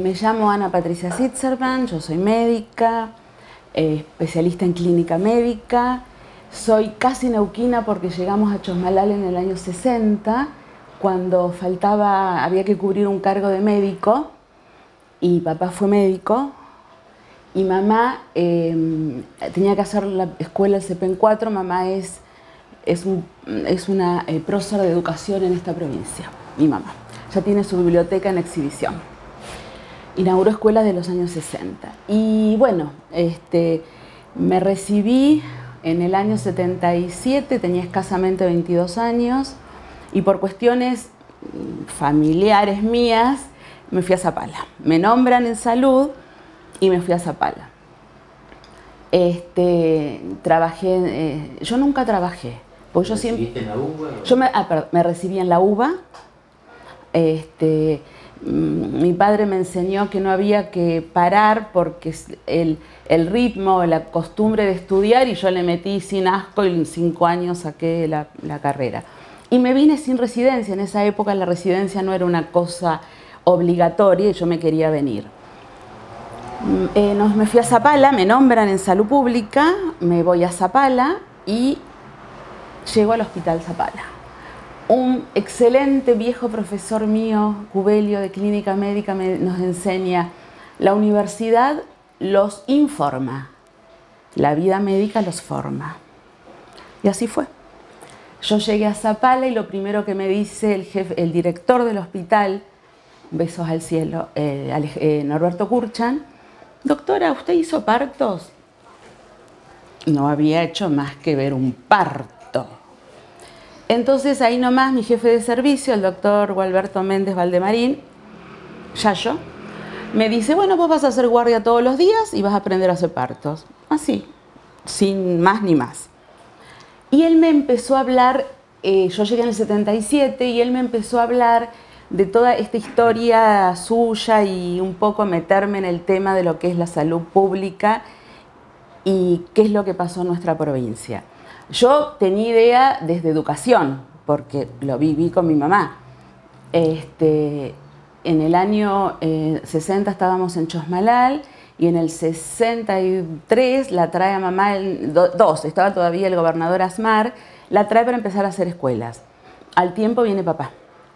Me llamo Ana Patricia Sitzerman, yo soy médica, especialista en clínica médica. Soy casi neuquina porque llegamos a Chosmalal en el año 60, cuando había que cubrir un cargo de médico, y papá fue médico, y mamá tenía que hacer la escuela el CEPEN 4. Mamá es una prócer de educación en esta provincia, mi mamá. Ya tiene su biblioteca en exhibición. Inauguró escuelas de los años 60. Y bueno, me recibí en el año 77, tenía escasamente 22 años, y por cuestiones familiares mías me fui a Zapala. Me nombran en salud y me fui a Zapala. Trabajé, yo nunca trabajé. Porque yo siempre, en la UBA? Yo me recibí en la UBA. Mi padre me enseñó que no había que parar porque el ritmo, la costumbre de estudiar, y yo le metí sin asco y en 5 años saqué la carrera. Y me vine sin residencia. En esa época la residencia no era una cosa obligatoria y yo me quería venir. Me fui a Zapala, me nombran en salud pública, me voy a Zapala y llego al Hospital Zapala. Un excelente viejo profesor mío, Cubelio, de clínica médica, nos enseña: la universidad los informa, la vida médica los forma. Y así fue. Yo llegué a Zapala y lo primero que me dice el director del hospital, besos al cielo, Norberto Kurchan: doctora, ¿usted hizo partos? No había hecho más que ver un parto. Entonces ahí nomás mi jefe de servicio, el doctor Gualberto Méndez Valdemarín, Yayo, me dice: bueno, vos vas a hacer guardia todos los días y vas a aprender a hacer partos. Así, sin más ni más. Y él me empezó a hablar, yo llegué en el 77, y él me empezó a hablar de toda esta historia suya y un poco meterme en el tema de lo que es la salud pública y qué es lo que pasó en nuestra provincia. Yo tenía idea desde educación, porque lo viví con mi mamá. En el año 60 estábamos en Chosmalal, y en el 63 la trae a mamá, estaba todavía el gobernador Asmar, la trae para empezar a hacer escuelas. Al tiempo viene papá.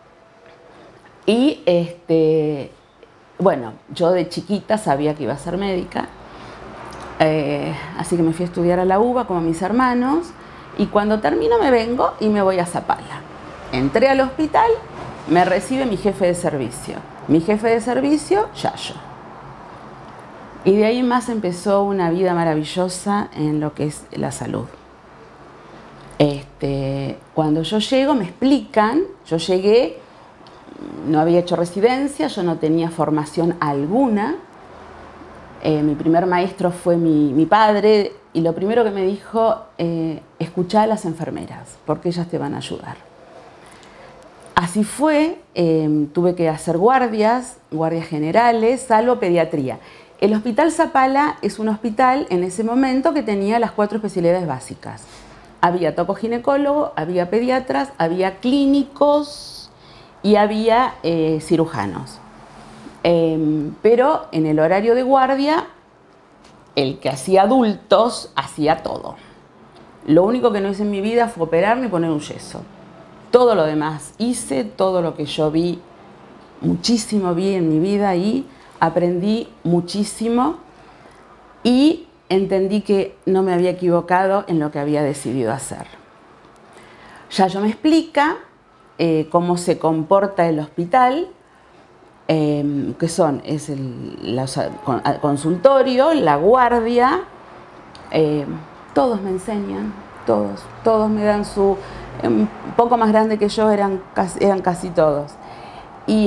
Y bueno, yo de chiquita sabía que iba a ser médica, así que me fui a estudiar a la UBA como mis hermanos, y cuando termino me vengo y me voy a Zapala. Entré al hospital, me recibe mi jefe de servicio. Mi jefe de servicio, Yayo. Y de ahí más empezó una vida maravillosa en lo que es la salud. Cuando yo llego me explican, yo llegué, no había hecho residencia, yo no tenía formación alguna. Mi primer maestro fue mi padre, y lo primero que me dijo: escuchá a las enfermeras, porque ellas te van a ayudar. Así fue, tuve que hacer guardias generales, salvo pediatría. El Hospital Zapala es un hospital en ese momento que tenía las 4 especialidades básicas. Había tocoginecólogo, había pediatras, había clínicos y había cirujanos. Pero en el horario de guardia, el que hacía adultos hacía todo. Lo único que no hice en mi vida fue operar ni poner un yeso. Todo lo demás hice, todo lo que yo vi, muchísimo vi en mi vida, y aprendí muchísimo y entendí que no me había equivocado en lo que había decidido hacer. Yayo me explica cómo se comporta el hospital, que son el consultorio, la guardia, todos me enseñan, todos me dan su... un poco más grande que yo eran casi todos. Y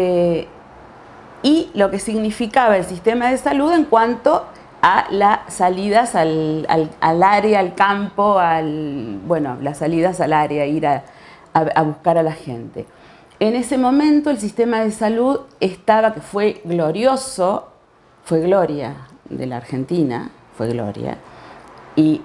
lo que significaba el sistema de salud en cuanto a las salidas al área, al campo, bueno, las salidas al área, ir a buscar a la gente. En ese momento el sistema de salud estaba, que fue glorioso, fue gloria de la Argentina, fue gloria, y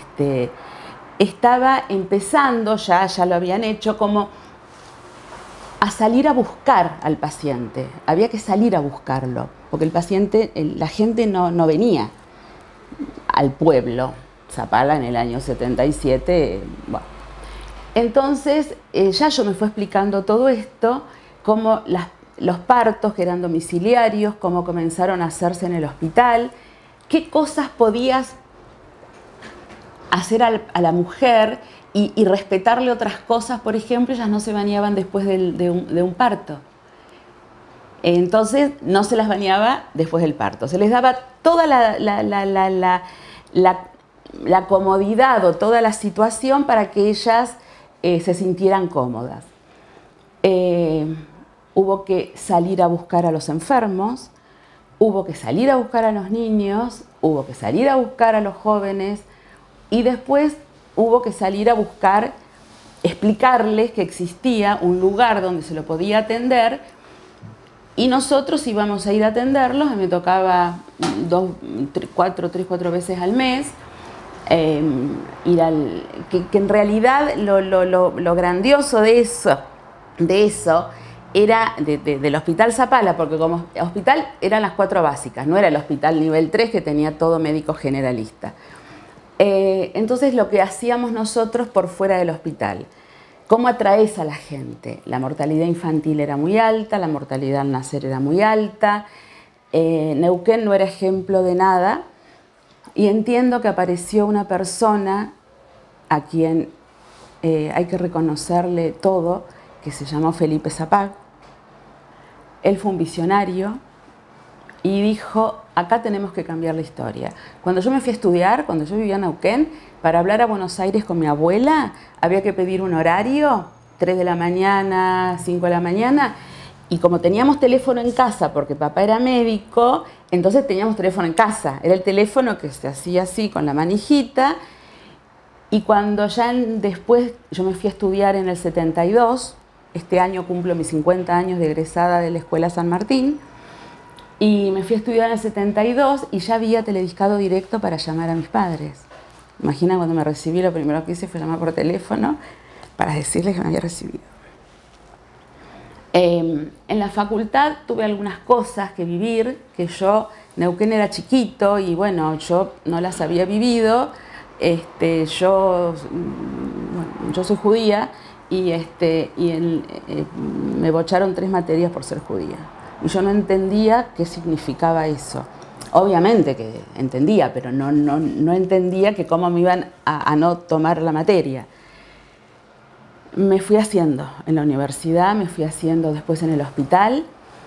estaba empezando, ya lo habían hecho, como a salir a buscar al paciente. Había que salir a buscarlo, porque el paciente, la gente no venía al pueblo. Zapala en el año 77, bueno. Entonces, Yayo me fue explicando todo esto, cómo los partos que eran domiciliarios, cómo comenzaron a hacerse en el hospital, qué cosas podías hacer a la mujer y respetarle otras cosas. Por ejemplo, ellas no se bañaban después de un parto. Entonces, no se las bañaba después del parto. Se les daba toda la comodidad o toda la situación para que ellas se sintieran cómodas. Hubo que salir a buscar a los enfermos, hubo que salir a buscar a los niños, hubo que salir a buscar a los jóvenes y después hubo que salir a buscar, explicarles que existía un lugar donde se lo podía atender y nosotros íbamos a ir a atenderlos. Me tocaba 3-4 veces al mes. Ir que en realidad lo grandioso de eso era del Hospital Zapala, porque como hospital eran las 4 básicas, no era el hospital nivel 3 que tenía todo médico generalista. Entonces lo que hacíamos nosotros por fuera del hospital, ¿cómo atraes a la gente? La mortalidad infantil era muy alta, la mortalidad al nacer era muy alta, Neuquén no era ejemplo de nada. Y entiendo que apareció una persona a quien hay que reconocerle todo, que se llamó Felipe Zapag. Él fue un visionario y dijo, acá tenemos que cambiar la historia. Cuando yo me fui a estudiar, cuando yo vivía en Neuquén, para hablar a Buenos Aires con mi abuela, había que pedir un horario, 3 de la mañana, 5 de la mañana, y como teníamos teléfono en casa, porque papá era médico, entonces teníamos teléfono en casa. Era el teléfono que se hacía así, con la manijita. Y cuando ya después, yo me fui a estudiar en el 72, este año cumplo mis 50 años de egresada de la Escuela San Martín, y me fui a estudiar en el 72 y ya había telediscado directo para llamar a mis padres. Imagina, cuando me recibí, lo primero que hice fue llamar por teléfono para decirles que me había recibido. En la facultad tuve algunas cosas que vivir, que Neuquén era chiquito y bueno, yo no las había vivido. Yo soy judía y, me bocharon 3 materias por ser judía. Y yo no entendía qué significaba eso. Obviamente que entendía, pero no entendía que cómo me iban a no tomar la materia. Me fui haciendo en la universidad, me fui haciendo después en el hospital.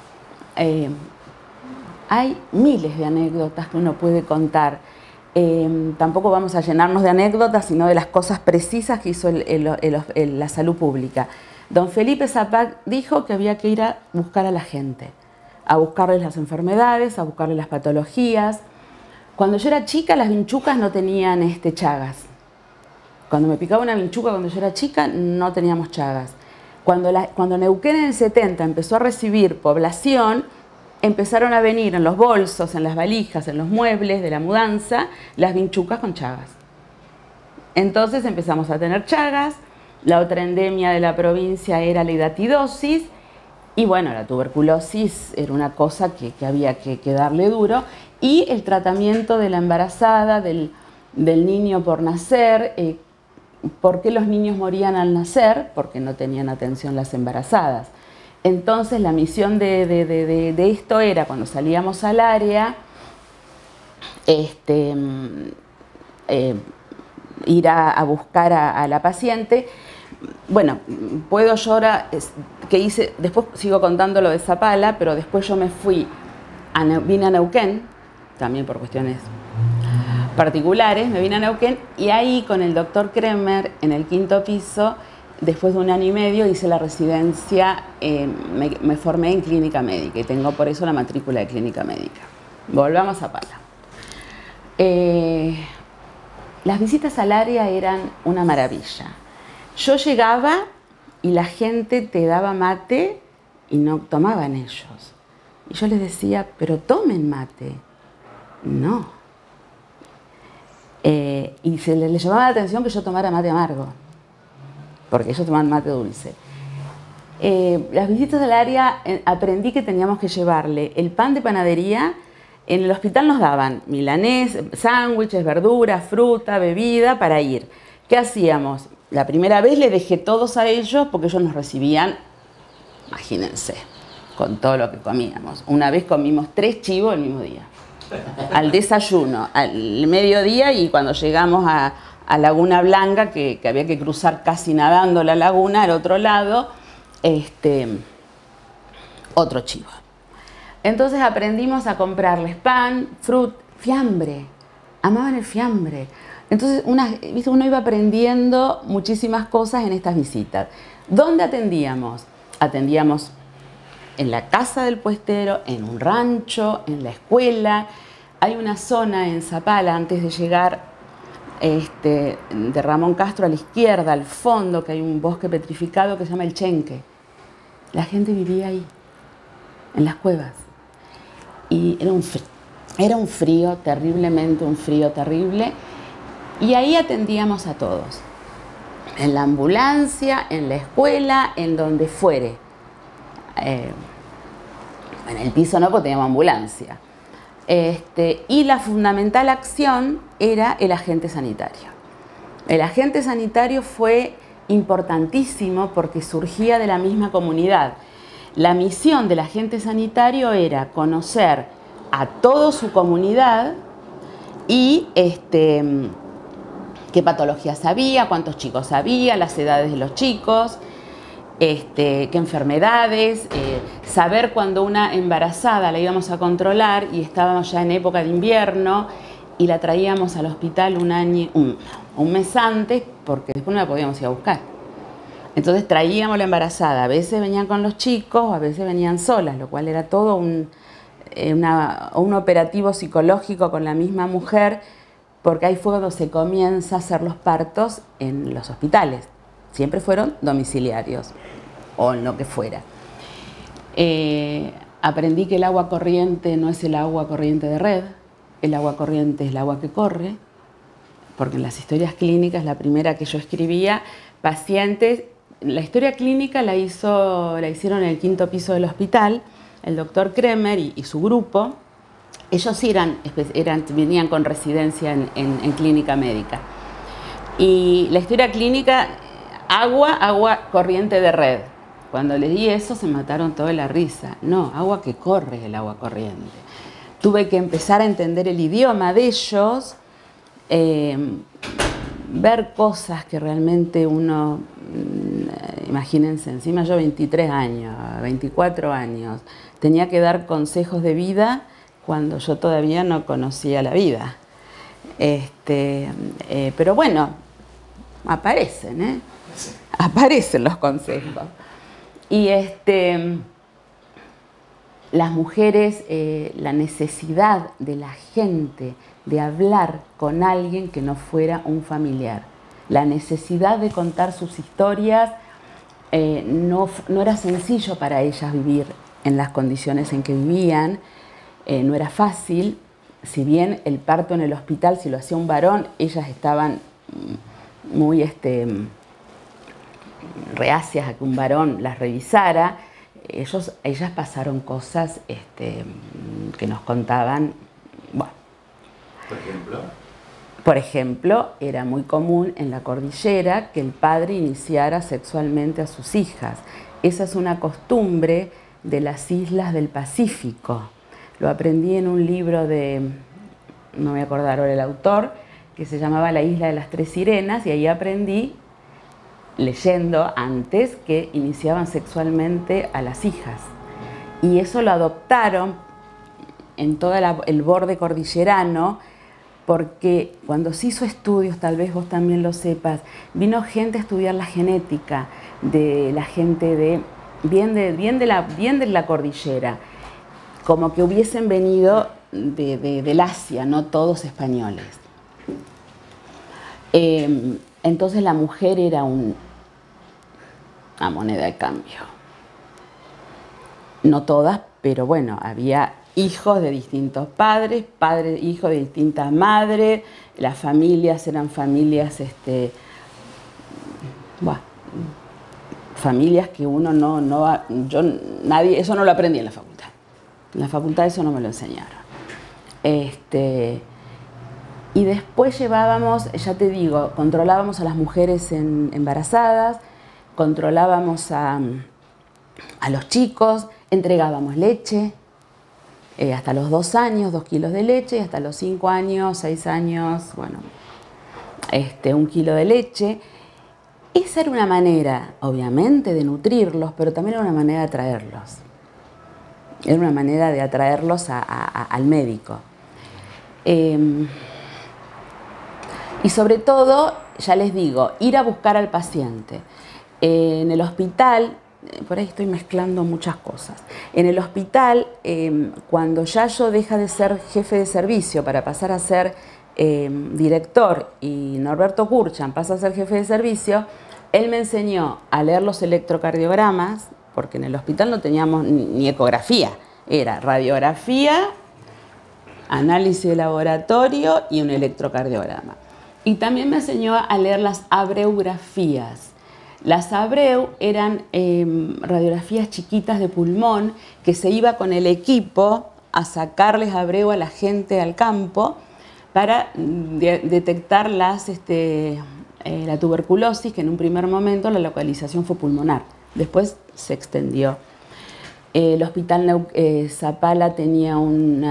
Hay miles de anécdotas que uno puede contar. Tampoco vamos a llenarnos de anécdotas, sino de las cosas precisas que hizo la salud pública. Don Felipe Zapag dijo que había que ir a buscar a la gente, a buscarles las enfermedades, a buscarles las patologías. Cuando yo era chica, las vinchucas no tenían chagas. Cuando me picaba una vinchuca cuando yo era chica, no teníamos chagas. Cuando Neuquén en el 70 empezó a recibir población, empezaron a venir en los bolsos, en las valijas, en los muebles de la mudanza, las vinchucas con chagas. Entonces empezamos a tener chagas. La otra endemia de la provincia era la hidatidosis. Y bueno, la tuberculosis era una cosa que había que darle duro. Y el tratamiento de la embarazada, del niño por nacer. ¿Por qué los niños morían al nacer? Porque no tenían atención las embarazadas. Entonces la misión de esto era, cuando salíamos al área, ir a buscar a la paciente. Bueno, puedo yo ahora, que hice, después sigo contando lo de Zapala, pero después yo me vine a Neuquén, también por cuestiones particulares, me vine a Neuquén y ahí con el doctor Kremer en el 5º piso, después de 1 año y medio hice la residencia, me formé en clínica médica y tengo por eso la matrícula de clínica médica. Volvamos a Zapala. Las visitas al área eran una maravilla. Yo llegaba y la gente te daba mate y no tomaban ellos. Y yo les decía, pero tomen mate. No. Y se les llamaba la atención que yo tomara mate amargo, porque ellos tomaban mate dulce. Las visitas al área, aprendí que teníamos que llevarle el pan de panadería. En el hospital nos daban milanés, sándwiches, verduras, fruta, bebida para ir. ¿Qué hacíamos? La primera vez le dejé todos a ellos porque ellos nos recibían, imagínense, con todo lo que comíamos. Una vez comimos 3 chivos el mismo día. Al desayuno, al mediodía y cuando llegamos a Laguna Blanca, que había que cruzar casi nadando la laguna, al otro lado, otro chivo. Entonces aprendimos a comprarles pan, fruta, fiambre. Amaban el fiambre. Entonces uno iba aprendiendo muchísimas cosas en estas visitas. ¿Dónde atendíamos? Atendíamos en la casa del puestero, en un rancho, en la escuela. Hay una zona en Zapala, antes de llegar de Ramón Castro a la izquierda, al fondo, que hay un bosque petrificado que se llama El Chenque. La gente vivía ahí, en las cuevas. Y era un frío, terriblemente un frío terrible. Y ahí atendíamos a todos. En la ambulancia, en la escuela, en donde fuere. En el piso no, porque teníamos ambulancia. Y la fundamental acción era el agente sanitario. El agente sanitario fue importantísimo porque surgía de la misma comunidad. La misión del agente sanitario era conocer a toda su comunidad y qué patologías había, cuántos chicos había, las edades de los chicos, qué enfermedades, saber cuando una embarazada la íbamos a controlar y estábamos ya en época de invierno y la traíamos al hospital un mes antes porque después no la podíamos ir a buscar. Entonces traíamos la embarazada, a veces venían con los chicos, a veces venían solas, lo cual era todo un operativo psicológico con la misma mujer, porque ahí fue cuando se comienza a hacer los partos en los hospitales. Siempre fueron domiciliarios, o en lo que fuera. Aprendí que el agua corriente no es el agua corriente de red, el agua corriente es el agua que corre, porque en las historias clínicas, la primera que yo escribía, pacientes, la historia clínica la hicieron en el 5º piso del hospital, el doctor Kremer y su grupo. Ellos venían con residencia en clínica médica. Y la historia clínica, agua corriente de red. Cuando les di eso se mataron toda la risa. No, agua que corre es el agua corriente. Tuve que empezar a entender el idioma de ellos, ver cosas que realmente uno, imagínense, encima yo 23 años, 24 años, tenía que dar consejos de vida cuando yo todavía no conocía la vida. Pero bueno, aparecen, sí. Aparecen los consejos. Y las mujeres, la necesidad de la gente de hablar con alguien que no fuera un familiar, la necesidad de contar sus historias, no era sencillo para ellas vivir en las condiciones en que vivían, no era fácil. Si bien el parto en el hospital, si lo hacía un varón, ellas estaban muy reacias a que un varón las revisara. Ellas pasaron cosas que nos contaban. Bueno, por ejemplo, era muy común en la cordillera que el padre iniciara sexualmente a sus hijas. Esa es una costumbre de las islas del Pacífico. Lo aprendí en un libro no me voy a acordar ahora el autor, que se llamaba La Isla de las Tres Sirenas, y ahí aprendí, leyendo antes, que iniciaban sexualmente a las hijas. Y eso lo adoptaron en todo el borde cordillerano, porque cuando se hizo estudios, tal vez vos también lo sepas, vino gente a estudiar la genética de la gente bien de la cordillera, como que hubiesen venido del Asia, no todos españoles. Entonces la mujer era una moneda de cambio. No todas, pero bueno, había hijos de distintos padres, hijos de distintas madres, las familias eran familias familias que uno nadie, eso no lo aprendí en la facultad. En la facultad eso no me lo enseñaron. Y después llevábamos, ya te digo, controlábamos a las mujeres embarazadas, controlábamos a los chicos, entregábamos leche, hasta los 2 años, 2 kilos de leche, y hasta los 5 años, 6 años, bueno, 1 kilo de leche. Esa era una manera, obviamente, de nutrirlos, pero también era una manera de atraerlos. Era una manera de atraerlos al médico. Y sobre todo, ya les digo, ir a buscar al paciente. En el hospital, por ahí estoy mezclando muchas cosas. En el hospital, cuando Yayo deja de ser jefe de servicio para pasar a ser director y Norberto Kurchan pasa a ser jefe de servicio, él me enseñó a leer los electrocardiogramas, porque en el hospital no teníamos ni ecografía, era radiografía, análisis de laboratorio y un electrocardiograma. Y también me enseñó a leer las abreografías. Las abreu eran radiografías chiquitas de pulmón que se iba con el equipo a sacarles abreu a la gente al campo para detectar la tuberculosis, que en un primer momento la localización fue pulmonar, después se extendió. El hospital Zapala tenía un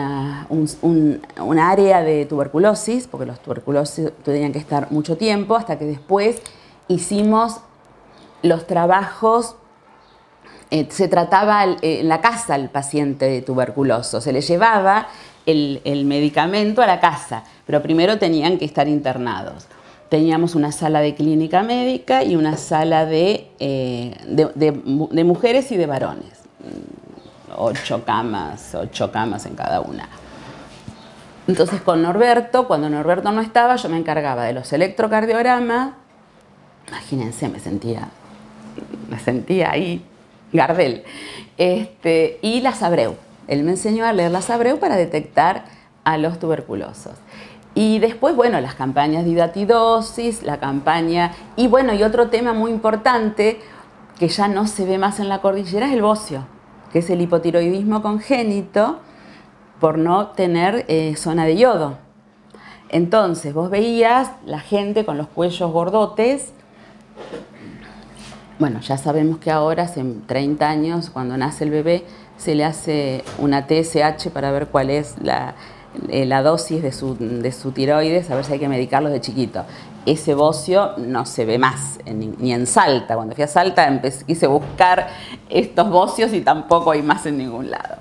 área de tuberculosis, porque los tuberculosis tenían que estar mucho tiempo, hasta que después hicimos los trabajos, se trataba en la casa al paciente tuberculoso, se le llevaba el medicamento a la casa, pero primero tenían que estar internados. Teníamos una sala de clínica médica y una sala de mujeres y de varones. 8 camas en cada una. Entonces con Norberto, cuando Norberto no estaba, yo me encargaba de los electrocardiogramas. Imagínense, me sentía ahí, Gardel. Y las abreu. Él me enseñó a leer las abreu para detectar a los tuberculosos. Y después, bueno, las campañas de hidatidosis, la campaña... Y bueno, y otro tema muy importante que ya no se ve más en la cordillera es el bocio, que es el hipotiroidismo congénito por no tener zona de yodo. Entonces, vos veías la gente con los cuellos gordotes. Bueno, ya sabemos que ahora, hace 30 años, cuando nace el bebé, se le hace una TSH para ver cuál es la dosis de su tiroides, a ver si hay que medicarlo de chiquito. Ese bocio no se ve más, ni en Salta. Cuando fui a Salta quise buscar estos bocios y tampoco hay más en ningún lado.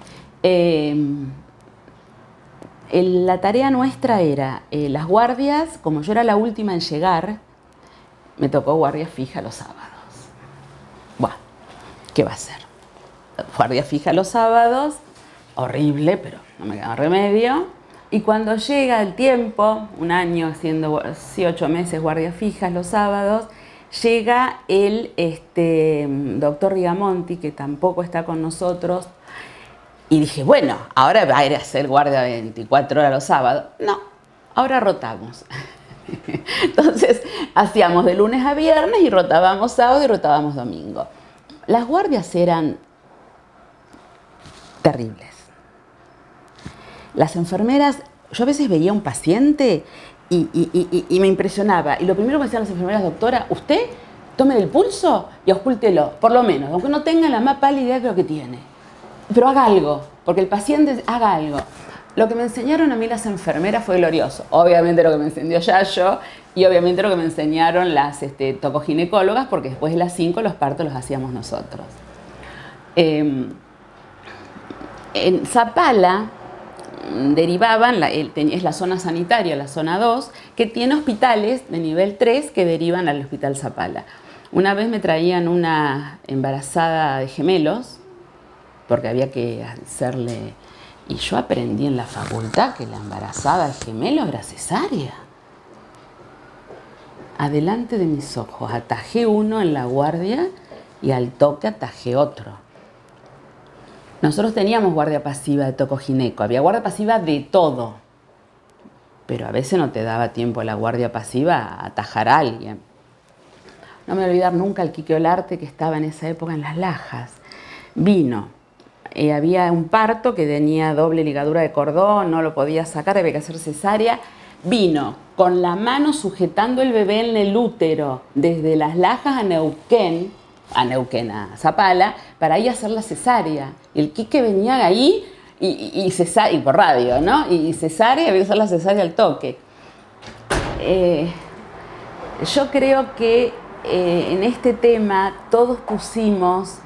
La tarea nuestra era, las guardias, como yo era la última en llegar, me tocó guardia fija los sábados. Bueno, ¿qué va a hacer? Guardia fija los sábados, horrible, pero no me queda remedio. Y cuando llega el tiempo, un año haciendo 8 meses guardias fijas los sábados, llega el doctor Rigamonti, que tampoco está con nosotros, y dije, bueno, ahora va a ir a hacer guardia 24 horas los sábados. No, ahora rotamos. Entonces, hacíamos de lunes a viernes y rotábamos sábado y rotábamos domingo. Las guardias eran terribles. Las enfermeras, yo a veces veía un paciente y me impresionaba. Y lo primero que me decían las enfermeras, doctora, usted tome el pulso y auscúltelo, por lo menos, aunque no tenga la más pálida idea de lo que tiene. Pero haga algo, porque el paciente haga algo. Lo que me enseñaron a mí las enfermeras fue glorioso. Obviamente lo que me enseñó Yayo y obviamente lo que me enseñaron las tocoginecólogas, porque después de las 5 los partos los hacíamos nosotros. En Zapala derivaban, es la zona sanitaria, la zona 2, que tiene hospitales de nivel 3 que derivan al Hospital Zapala. Una vez me traían una embarazada de gemelos, porque había que hacerle... Y yo aprendí en la facultad que la embarazada de gemelos era cesárea. Adelante de mis ojos, atajé uno en la guardia y al toque atajé otro. Nosotros teníamos guardia pasiva de tocogineco, había guardia pasiva de todo, pero a veces no te daba tiempo la guardia pasiva a atajar a alguien. No me voy a olvidar nunca el Quique Olarte, que estaba en esa época en Las Lajas. Vino. Había un parto que tenía doble ligadura de cordón, no lo podía sacar, había que hacer cesárea. Vino con la mano sujetando el bebé en el útero desde Las Lajas a Zapala, para ir a hacer la cesárea. Y el Quique venía ahí y por radio, ¿no? Y cesárea, había que hacer la cesárea al toque. Yo creo que en este tema todos pusimos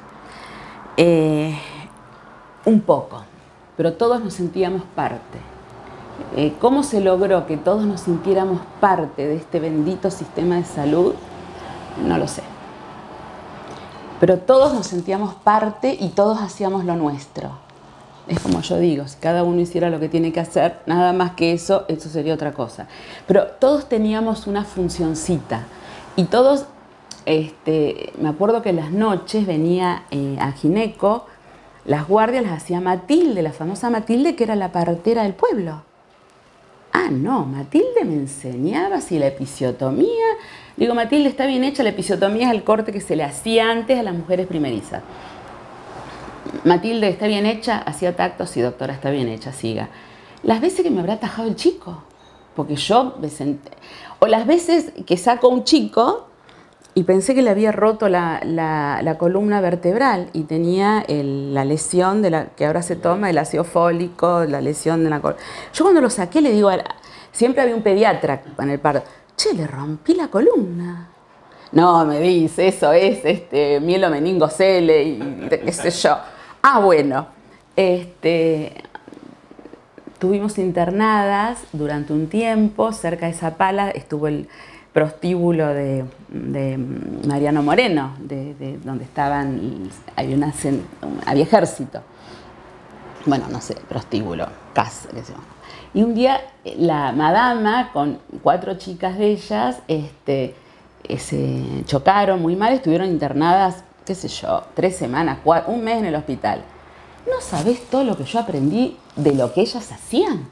un poco, pero todos nos sentíamos parte. ¿Cómo se logró que todos nos sintiéramos parte de este bendito sistema de salud? No lo sé. Pero todos nos sentíamos parte y todos hacíamos lo nuestro. Es como yo digo, si cada uno hiciera lo que tiene que hacer, nada más que eso sería otra cosa. Pero todos teníamos una funcioncita y todos, me acuerdo que en las noches venía a gineco, las guardias las hacía Matilde, la famosa Matilde, que era la partera del pueblo. Ah, no, Matilde me enseñaba si la episiotomía. Digo, Matilde, está bien hecha, la episiotomía es el corte que se le hacía antes a las mujeres primerizas. Matilde, ¿está bien hecha? Hacía tacto, sí, doctora, está bien hecha, siga. Las veces que me habrá atajado el chico, porque yo me senté. O las veces que saco a un chico y pensé que le había roto la columna vertebral y tenía la lesión que ahora se toma, el ácido fólico, la lesión de la columna. Yo cuando lo saqué le digo, siempre había un pediatra en el parto, che, le rompí la columna. No, me dice, eso es mielomeningocele y qué sé yo. Ah, bueno, estuvimos internadas durante un tiempo, cerca de Zapala estuvo el prostíbulo de Mariano Moreno, de donde había ejército. Bueno, no sé, prostíbulo, casa, qué sé yo. Y un día la madama con 4 chicas de ellas se chocaron muy mal, estuvieron internadas, qué sé yo, 3 semanas, un mes en el hospital. No sabés todo lo que yo aprendí de lo que ellas hacían.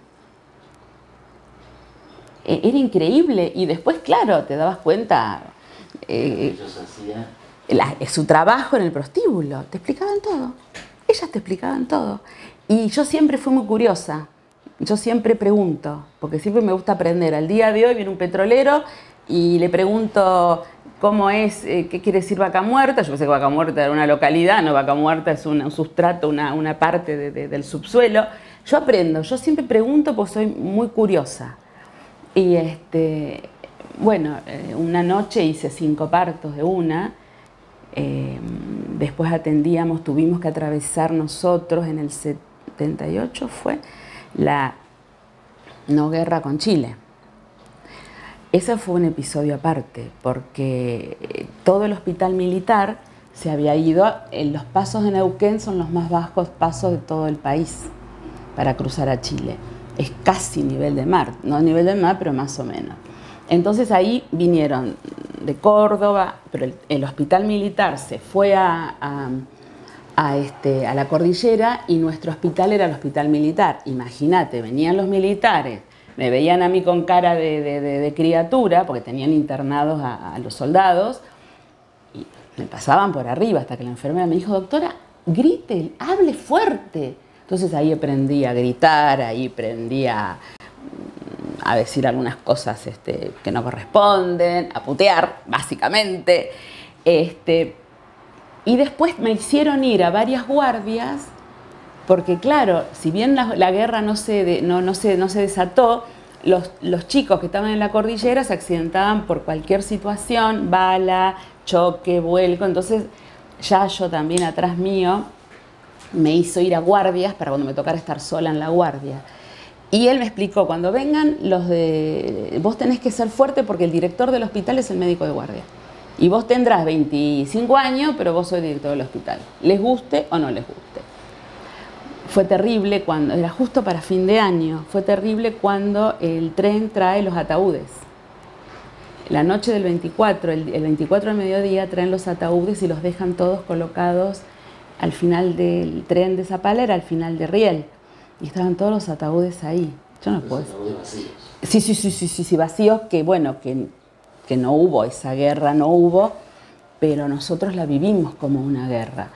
Era increíble y después, claro, te dabas cuenta ellos hacían su trabajo en el prostíbulo, te explicaban todo, ellas te explicaban todo. Y yo siempre fui muy curiosa, yo siempre pregunto, porque siempre me gusta aprender. Al día de hoy viene un petrolero y le pregunto cómo es, qué quiere decir Vaca Muerta. Yo pensé que Vaca Muerta era una localidad, no, Vaca Muerta es un sustrato, una parte del subsuelo. Yo aprendo, yo siempre pregunto porque soy muy curiosa. Y bueno, una noche hice 5 partos de una, después tuvimos que atravesar nosotros en el 78 fue la no guerra con Chile. Ese fue un episodio aparte, porque todo el hospital militar se había ido, los pasos de Neuquén son los más bajos pasos de todo el país para cruzar a Chile. Es casi nivel de mar, no nivel de mar, pero más o menos. Entonces ahí vinieron de Córdoba, pero el hospital militar se fue a la cordillera y nuestro hospital era el hospital militar. Imagínate, venían los militares, me veían a mí con cara de criatura, porque tenían internados a los soldados, y me pasaban por arriba hasta que la enfermera me dijo, doctora, grite, hable fuerte. Entonces ahí aprendí a gritar, ahí aprendí a decir algunas cosas que no corresponden, a putear, básicamente. Y después me hicieron ir a varias guardias, porque claro, si bien la guerra no se desató, los chicos que estaban en la cordillera se accidentaban por cualquier situación, bala, choque, vuelco. Entonces Yayo también atrás mío me hizo ir a guardias para cuando me tocara estar sola en la guardia. Y él me explicó, cuando vengan vos tenés que ser fuerte porque el director del hospital es el médico de guardia. Y vos tendrás 25 años, pero vos sos director del hospital. Les guste o no les guste. Fue terrible cuando, era justo para fin de año, fue terrible cuando el tren trae los ataúdes. La noche del 24, el 24 al mediodía traen los ataúdes y los dejan todos colocados al final del tren de Zapala, era al final de Riel. Y estaban todos los ataúdes ahí. Yo no puedo. Sí, vacíos, que bueno, que no hubo esa guerra, no hubo. pero nosotros la vivimos como una guerra.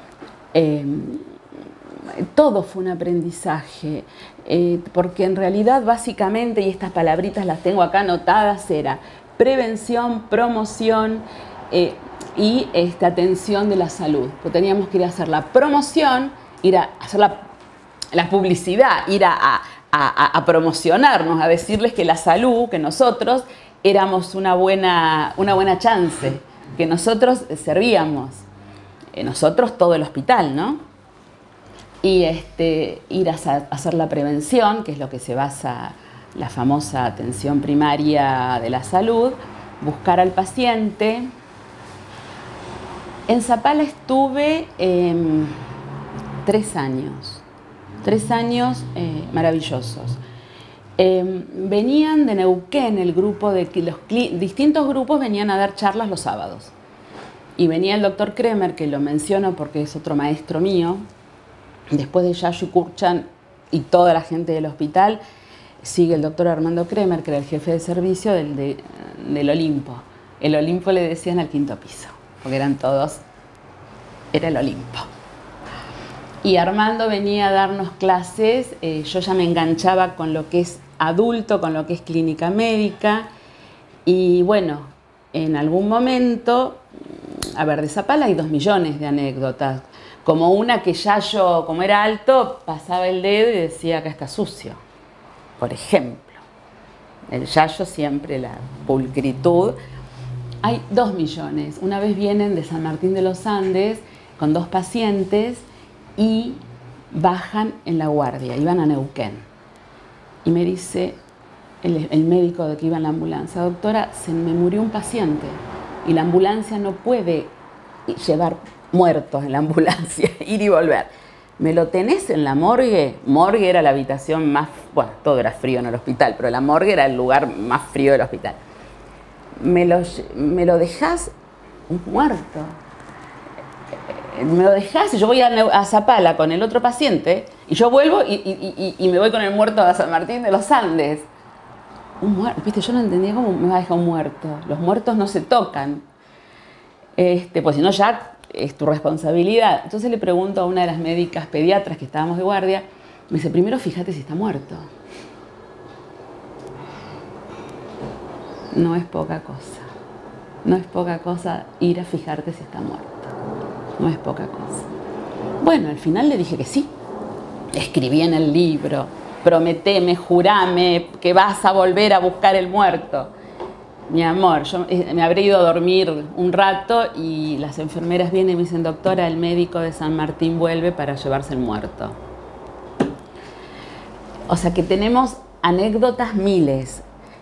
Todo fue un aprendizaje, porque en realidad básicamente, y estas palabritas las tengo acá anotadas, era prevención, promoción y atención de la salud. Pues teníamos que ir a hacer la promoción, ir a hacer la publicidad, ir a promocionarnos, a decirles que la salud, que nosotros éramos una buena chance, que nosotros servíamos, nosotros todo el hospital, ¿no? Y ir a hacer la prevención, que es lo que se basa la famosa atención primaria de la salud, buscar al paciente. En Zapala estuve 3 años, 3 años maravillosos. Venían de Neuquén el grupo de los distintos grupos venían a dar charlas los sábados. Y venía el doctor Kremer, que lo menciono porque es otro maestro mío. Después de Yayo y Kurchan y toda la gente del hospital, sigue el doctor Armando Kremer, que era el jefe de servicio del Olimpo. El Olimpo le decían al 5.º piso, porque eran todos, era el Olimpo. Y Armando venía a darnos clases, yo ya me enganchaba con lo que es adulto, con lo que es clínica médica, y bueno, en algún momento, a ver, de Zapala hay 2 millones de anécdotas, como una que Yayo, como era alto, pasaba el dedo y decía acá está sucio, por ejemplo. El Yayo siempre la pulcritud. Hay 2 millones. Una vez vienen de San Martín de los Andes con 2 pacientes y bajan en la guardia, iban a Neuquén. Y me dice el médico de que iba en la ambulancia, doctora, se me murió un paciente y la ambulancia no puede llevar muertos en la ambulancia, ir y volver. ¿Me lo tenés en la morgue? Morgue era la habitación más, bueno, todo era frío en el hospital, pero la morgue era el lugar más frío del hospital. ¿Me lo dejás muerto? ¿Me lo dejás? Y yo voy a Zapala con el otro paciente y yo vuelvo y me voy con el muerto a San Martín de los Andes. Un muerto, viste, yo no entendía cómo me va a dejar un muerto. Los muertos no se tocan. Pues si no ya es tu responsabilidad. Entonces le pregunto a una de las médicas pediatras que estábamos de guardia, me dice, primero fíjate si está muerto. No es poca cosa. No es poca cosa ir a fijarte si está muerto. No es poca cosa. Bueno, al final le dije que sí. Escribí en el libro, prometeme, jurame que vas a volver a buscar el muerto. Mi amor, yo me habré ido a dormir un rato y las enfermeras vienen y me dicen, doctora, el médico de San Martín vuelve para llevarse el muerto. O sea que tenemos anécdotas miles.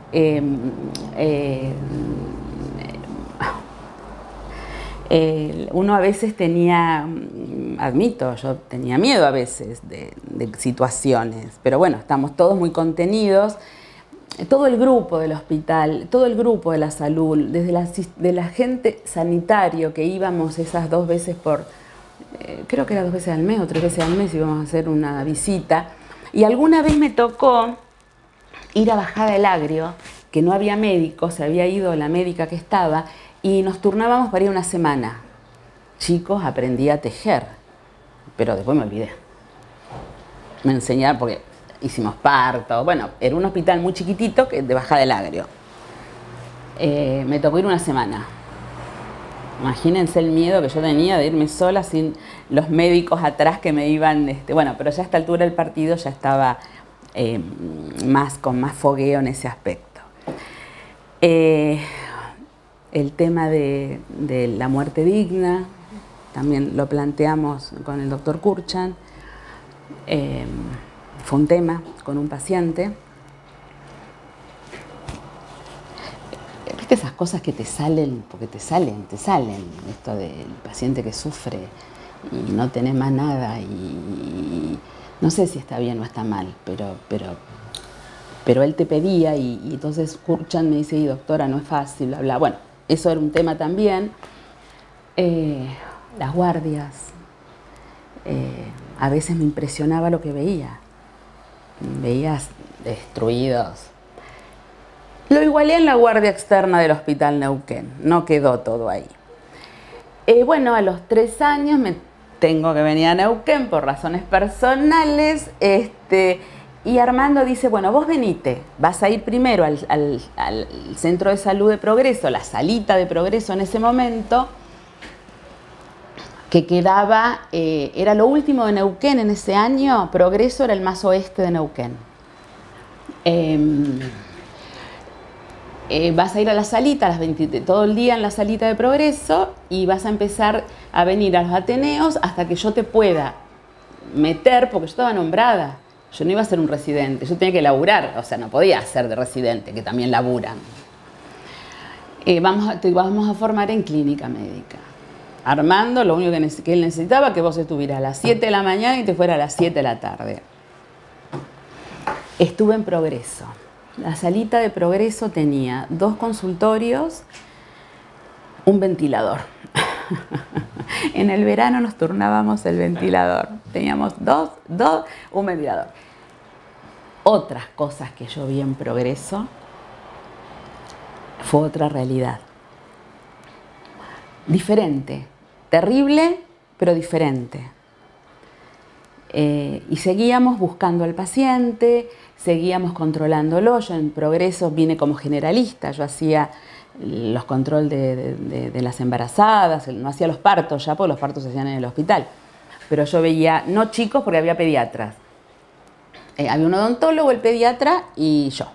Uno a veces tenía, admito, yo tenía miedo a veces de situaciones, pero bueno, estamos todos muy contenidos. Todo el grupo del hospital, todo el grupo de la salud, desde la gente sanitario que íbamos esas 2 veces creo que era 2 veces al mes o 3 veces al mes íbamos a hacer una visita. Y alguna vez me tocó ir a Bajada del Agrio, que no había médico, se había ido la médica que estaba, y nos turnábamos para ir una semana. Chicos, aprendí a tejer, pero después me olvidé. Me enseñaron, porque hicimos parto, bueno, era un hospital muy chiquitito de Bajada del Agrio. Me tocó ir una semana. Imagínense el miedo que yo tenía de irme sola sin los médicos atrás que me iban... bueno, pero ya a esta altura del partido ya estaba con más fogueo en ese aspecto. El tema de la muerte digna, también lo planteamos con el doctor Kurchan. Fue un tema con un paciente. ¿Viste esas cosas que te salen? Porque te salen. Esto del paciente que sufre y no tenés más nada y no sé si está bien o está mal, pero él te pedía y entonces Kurchan me dice, y doctora, no es fácil, bla, bla. Bueno, eso era un tema también. Las guardias. A veces me impresionaba lo que veía. Veías destruidos. Lo igualé en la guardia externa del Hospital Neuquén, no quedó todo ahí. Bueno, a los 3 años me tengo que venir a Neuquén por razones personales, y Armando dice, bueno, vos venite, vas a ir primero al Centro de Salud de Progreso, la salita de Progreso en ese momento, que quedaba, era lo último de Neuquén en ese año. Progreso era el más oeste de Neuquén. Vas a ir a la salita, todo el día en la salita de Progreso, y vas a empezar a venir a los Ateneos hasta que yo te pueda meter, porque yo estaba nombrada. Yo no iba a ser un residente, yo tenía que laburar, o sea, no podía ser de residente, que también laburan. Te vamos a formar en clínica médica. Armando, lo único que él necesitaba, que vos estuvieras a las 7 de la mañana y te fuera a las 7 de la tarde. Estuve en Progreso. La salita de Progreso tenía 2 consultorios, un ventilador. En el verano nos turnábamos el ventilador. Teníamos un ventilador. Otras cosas que yo vi en Progreso fue otra realidad. Diferente, terrible, pero diferente. Y seguíamos buscando al paciente, seguíamos controlándolo. Yo en Progreso vine como generalista, yo hacía los controles de las embarazadas, no hacía los partos ya, porque los partos se hacían en el hospital. Pero yo veía, no chicos, porque había pediatras. Había un odontólogo, el pediatra y yo.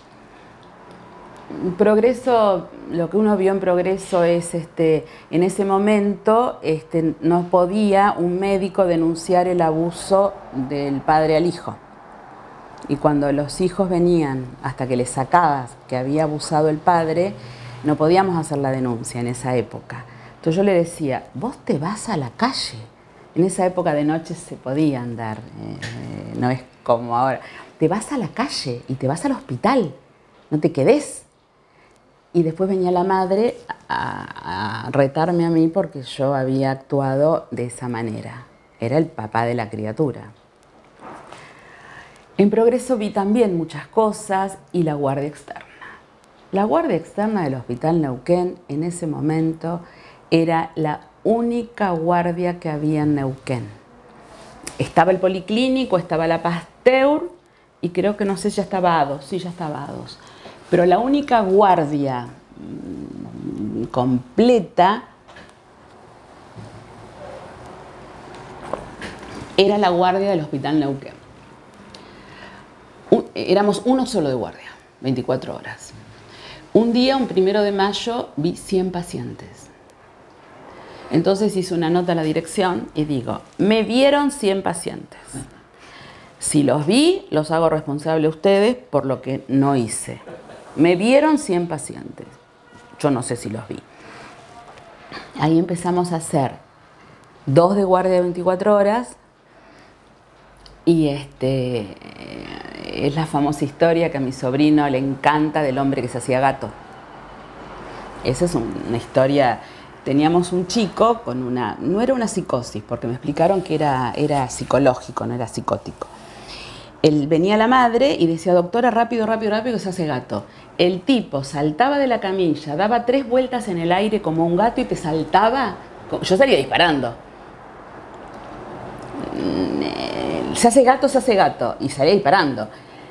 Progreso, lo que uno vio en Progreso es, en ese momento no podía un médico denunciar el abuso del padre al hijo. Y cuando los hijos venían, hasta que les sacabas que había abusado el padre, no podíamos hacer la denuncia en esa época. Entonces yo le decía, vos te vas a la calle. En esa época de noche se podía andar, no es como ahora. Te vas a la calle y te vas al hospital, no te quedes. Y después venía la madre a retarme a mí porque yo había actuado de esa manera. Era el papá de la criatura. En Progreso vi también muchas cosas y la guardia externa. La guardia externa del Hospital Neuquén en ese momento era la única guardia que había en Neuquén. Estaba el Policlínico, estaba la Pasteur y creo que no sé, ya estaba ADOS, sí, ya estaba ADOS. Pero la única guardia completa era la guardia del Hospital Neuquén. Éramos uno solo de guardia, 24 horas. Un día, un 1 de mayo, vi 100 pacientes. Entonces hice una nota a la dirección y digo, me vieron 100 pacientes. Si los vi, los hago responsable a ustedes por lo que no hice. Me vieron 100 pacientes. Yo no sé si los vi. Ahí empezamos a hacer 2 de guardia de 24 horas y es la famosa historia que a mi sobrino le encanta del hombre que se hacía gato. Esa es una historia. Teníamos un chico con una... No era una psicosis, porque me explicaron que era psicológico, no era psicótico. Él venía la madre y decía, doctora, rápido, rápido, rápido, que se hace gato. El tipo saltaba de la camilla, daba 3 vueltas en el aire como un gato y te saltaba. Yo salía disparando. Se hace gato, y salía disparando.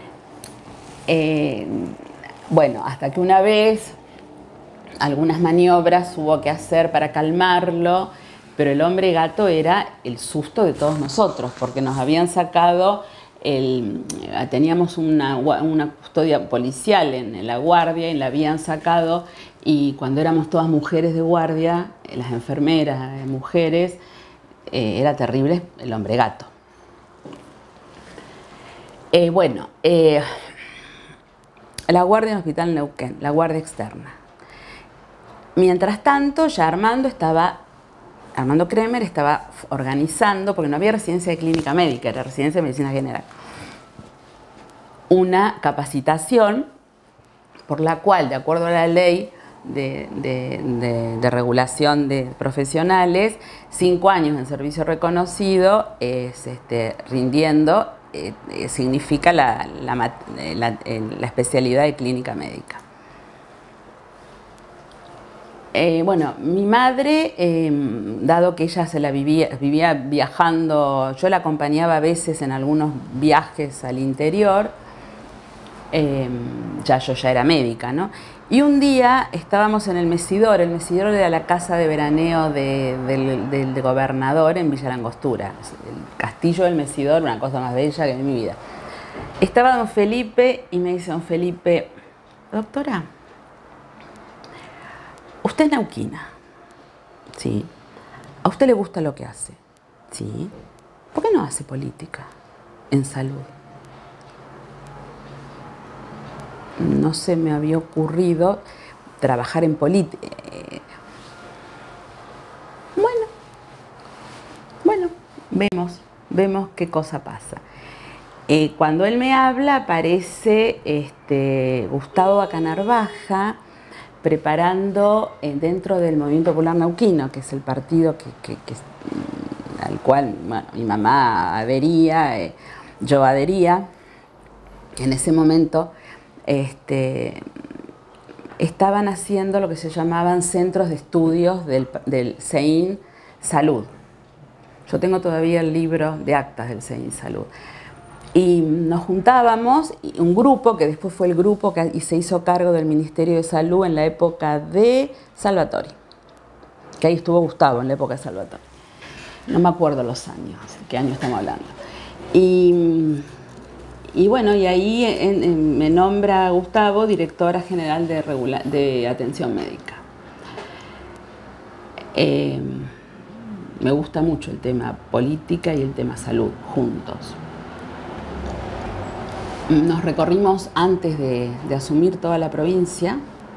Bueno, hasta que una vez algunas maniobras hubo que hacer para calmarlo, pero el hombre gato era el susto de todos nosotros, porque nos habían sacado... teníamos una custodia policial en la guardia y la habían sacado, y cuando éramos todas mujeres de guardia, las enfermeras, mujeres, era terrible el hombre gato. La guardia en el Hospital Neuquén, la guardia externa. Mientras tanto, ya Armando Kremer estaba organizando, porque no había residencia de clínica médica, era residencia de medicina general, una capacitación por la cual, de acuerdo a la ley de regulación de profesionales, 5 años en servicio reconocido rindiendo significa la especialidad de clínica médica. Bueno, mi madre, dado que ella se la vivía viajando, yo la acompañaba a veces en algunos viajes al interior, yo ya era médica, ¿no? Y un día estábamos en el Mesidor era la casa de veraneo del gobernador en Villa Langostura, el castillo del Mesidor, una cosa más bella que en mi vida. Estaba don Felipe y me dice don Felipe, doctora, usted es neuquina, ¿sí? ¿A usted le gusta lo que hace? Sí. ¿Por qué no hace política en salud? No se me había ocurrido trabajar en política. Bueno, vemos qué cosa pasa. Cuando él me habla aparece Gustavo Acanarvaja preparando dentro del Movimiento Popular Neuquino, que es el partido al cual bueno, mi mamá adhería, yo adhería. En ese momento estaban haciendo lo que se llamaban centros de estudios del CEIN Salud. Yo tengo todavía el libro de actas del CEIN Salud. Y nos juntábamos, un grupo que después fue el grupo que se hizo cargo del Ministerio de Salud en la época de Salvatori, que ahí estuvo Gustavo en la época de Salvatori. No me acuerdo los años, qué año estamos hablando. Y bueno, y ahí me nombra Gustavo directora general de atención médica. Me gusta mucho el tema política y el tema salud juntos. Nos recorrimos antes de asumir toda la provincia.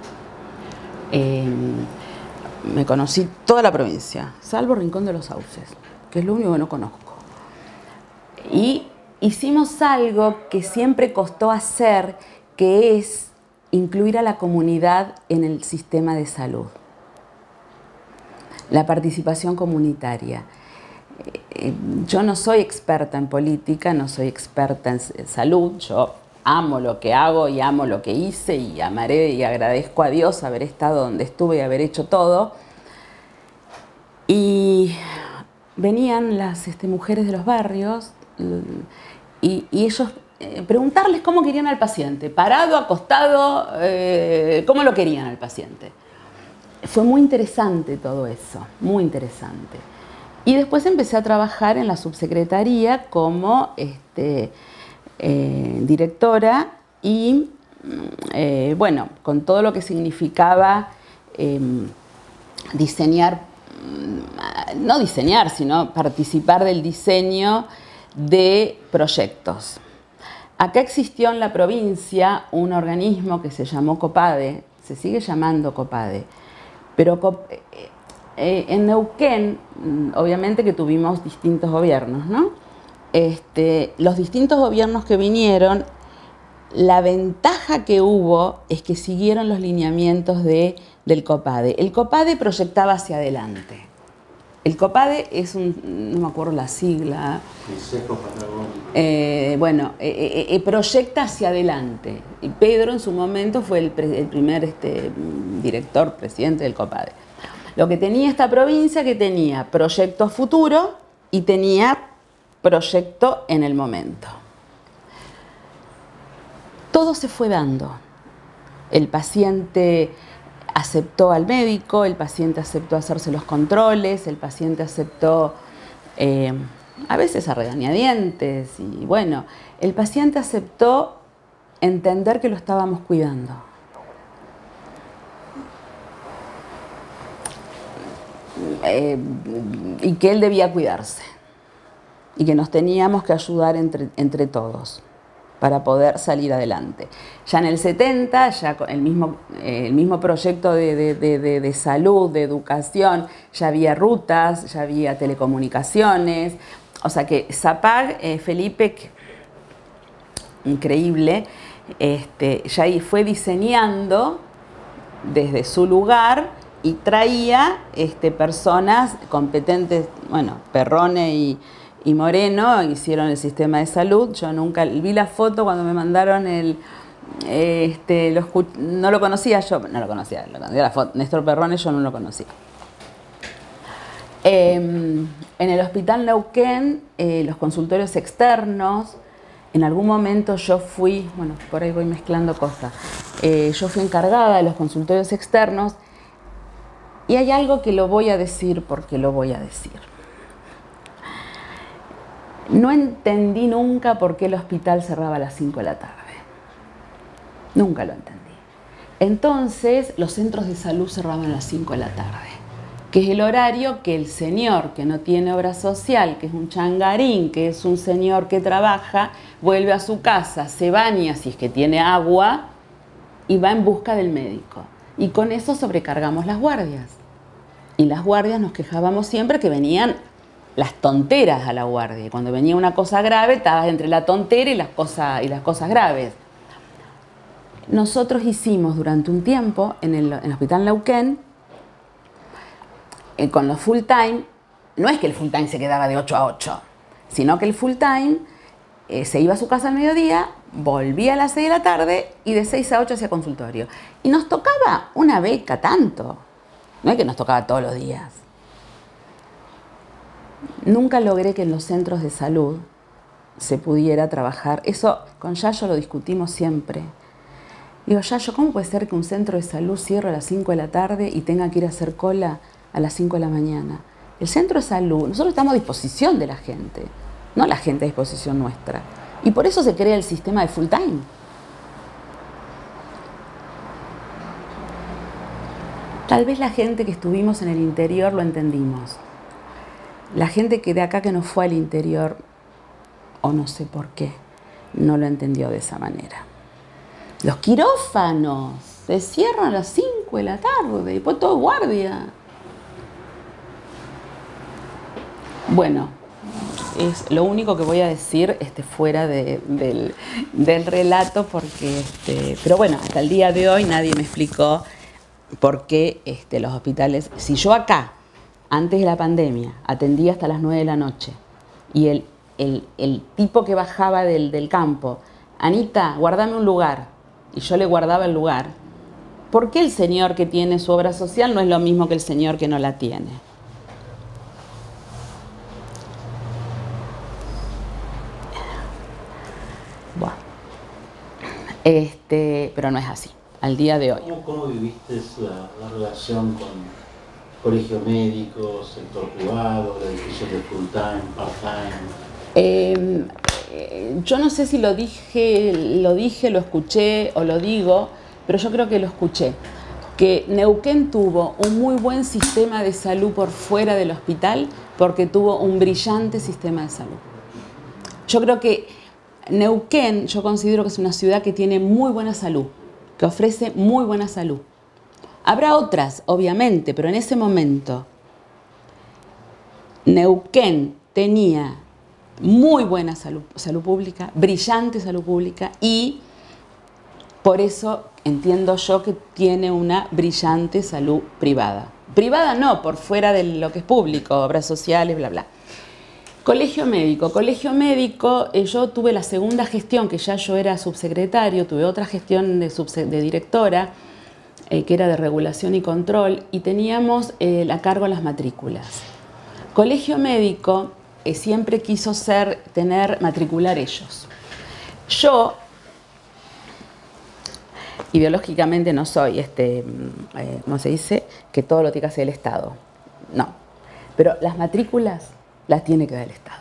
Me conocí toda la provincia, salvo Rincón de los Sauces, que es lo único que no conozco. Y hicimos algo que siempre costó hacer, que es incluir a la comunidad en el sistema de salud. La participación comunitaria. Yo no soy experta en política, no soy experta en salud, yo amo lo que hago y amo lo que hice y amaré y agradezco a Dios haber estado donde estuve y haber hecho todo. Y venían las mujeres de los barrios y ellos preguntarles cómo querían al paciente, parado, acostado, cómo lo querían al paciente. Fue muy interesante todo eso, muy interesante. Y después empecé a trabajar en la subsecretaría como directora y, bueno, con todo lo que significaba diseñar, no diseñar, sino participar del diseño de proyectos. Acá existió en la provincia un organismo que se llamó COPADE, se sigue llamando COPADE, pero en Neuquén, obviamente que tuvimos distintos gobiernos, ¿no? Los distintos gobiernos que vinieron, la ventaja que hubo es que siguieron los lineamientos del COPADE. El COPADE proyectaba hacia adelante. El COPADE es no me acuerdo la sigla. Consejo Patagónico. Bueno, proyecta hacia adelante. Y Pedro en su momento fue el primer director, presidente del COPADE. Lo que tenía esta provincia, que tenía proyecto a futuro y tenía proyecto en el momento. Todo se fue dando. El paciente aceptó al médico, el paciente aceptó hacerse los controles, el paciente aceptó a veces a regañadientes y bueno, el paciente aceptó entender que lo estábamos cuidando. Y que él debía cuidarse y que nos teníamos que ayudar entre todos para poder salir adelante. Ya en el 70, ya con el mismo proyecto de salud, de educación, ya había rutas, ya había telecomunicaciones, o sea que Zapag, Felipe, increíble, ya ahí fue diseñando desde su lugar y traía personas competentes, bueno, Perrone y Moreno hicieron el sistema de salud. Yo nunca vi la foto cuando me mandaron No lo conocía yo, no lo conocía la foto. Néstor Perrone yo no lo conocía. En el Hospital Neuquén, los consultorios externos, en algún momento yo fui, bueno, por ahí voy mezclando cosas, yo fui encargada de los consultorios externos y hay algo que lo voy a decir porque lo voy a decir. No entendí nunca por qué el hospital cerraba a las 5 de la tarde. Nunca lo entendí. Entonces, los centros de salud cerraban a las 5 de la tarde, que es el horario que el señor que no tiene obra social, que es un changarín, que es un señor que trabaja, vuelve a su casa, se baña si es que tiene agua y va en busca del médico. Y con eso sobrecargamos las guardias. Y las guardias nos quejábamos siempre que venían las tonteras a la guardia. Y cuando venía una cosa grave, estabas entre la tontera y las cosas graves. Nosotros hicimos durante un tiempo en el Hospital Neuquén, con los full time, no es que el full time se quedaba de 8 a 8, sino que el full time se iba a su casa al mediodía, volvía a las 6 de la tarde y de 6 a 8 hacía consultorio. Y nos tocaba una beca tanto, no es que nos tocaba todos los días. Nunca logré que en los centros de salud se pudiera trabajar. Eso con Yayo lo discutimos siempre. Digo, Yayo, ¿cómo puede ser que un centro de salud cierre a las 5 de la tarde y tenga que ir a hacer cola a las 5 de la mañana? El centro de salud, nosotros estamos a disposición de la gente, no la gente a disposición nuestra. Y por eso se crea el sistema de full time. Tal vez la gente que estuvimos en el interior lo entendimos. La gente que de acá que no fue al interior, o no sé por qué, no lo entendió de esa manera. Los quirófanos se cierran a las 5 de la tarde, y después todo guardia. Bueno, es lo único que voy a decir fuera del relato, porque, pero bueno, hasta el día de hoy nadie me explicó por qué los hospitales, si yo acá, antes de la pandemia, atendía hasta las 9 de la noche, y el tipo que bajaba del campo, Anita, guardame un lugar, y yo le guardaba el lugar, ¿por qué el señor que tiene su obra social no es lo mismo que el señor que no la tiene? Bueno, pero no es así, al día de hoy. ¿Cómo viviste la relación con colegio médico, sector privado, la división de full time, part time? Yo no sé si lo dije, lo escuché o lo digo, pero yo creo que lo escuché. Que Neuquén tuvo un muy buen sistema de salud por fuera del hospital porque tuvo un brillante sistema de salud. Yo creo que Neuquén, yo considero que es una ciudad que tiene muy buena salud, que ofrece muy buena salud. Habrá otras, obviamente, pero en ese momento Neuquén tenía muy buena salud pública, brillante salud pública, y por eso entiendo yo que tiene una brillante salud privada. Privada no, por fuera de lo que es público, obras sociales, bla, bla. Colegio médico, yo tuve la segunda gestión, que ya yo era subsecretario, tuve otra gestión de directora, que era de regulación y control, y teníamos a cargo las matrículas. Colegio médico siempre quiso matricular ellos. Yo, ideológicamente no soy, ¿cómo se dice? Que todo lo tiene que hacer el Estado. No. Pero las matrículas las tiene que dar el Estado.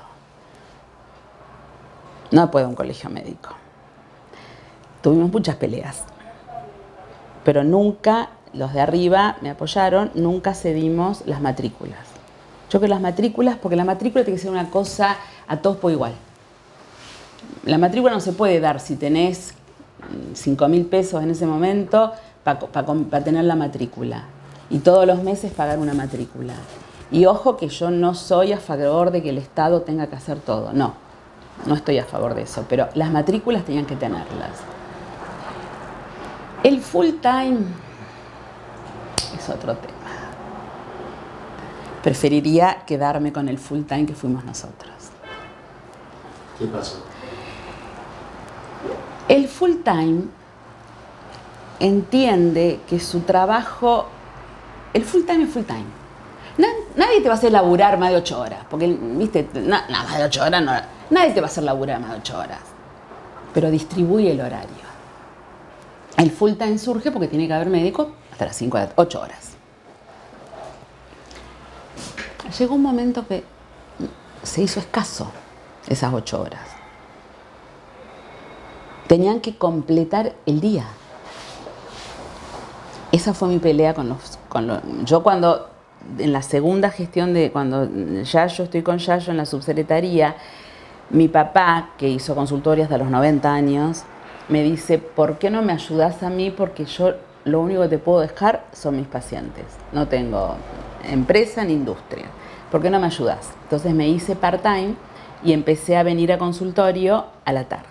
No puede un colegio médico. Tuvimos muchas peleas. Pero nunca, los de arriba me apoyaron, nunca cedimos las matrículas. Yo creo que las matrículas, porque la matrícula tiene que ser una cosa a todos por igual. La matrícula no se puede dar si tenés 5.000 pesos en ese momento para tener la matrícula. Y todos los meses pagar una matrícula. Y ojo que yo no soy a favor de que el Estado tenga que hacer todo. No, no estoy a favor de eso. Pero las matrículas tenían que tenerlas. El full time es otro tema. Preferiría quedarme con el full time que fuimos nosotros. ¿Qué pasó? El full time entiende que su trabajo, el full time es full time. Nadie te va a hacer laburar más de 8 horas, porque, viste, nada más de 8 horas, no, nadie te va a hacer laburar más de 8 horas, pero distribuye el horario. El full time surge porque tiene que haber médico hasta las 5 a 8 horas. Llegó un momento que se hizo escaso esas 8 horas. Tenían que completar el día. Esa fue mi pelea con los... Yo cuando, en la segunda gestión cuando Yayo, estoy con Yayo en la subsecretaría, mi papá, que hizo consultorio hasta los 90 años, me dice, ¿por qué no me ayudas a mí? Porque yo lo único que te puedo dejar son mis pacientes. No tengo empresa ni industria. ¿Por qué no me ayudas? Entonces me hice part-time y empecé a venir a consultorio a la tarde.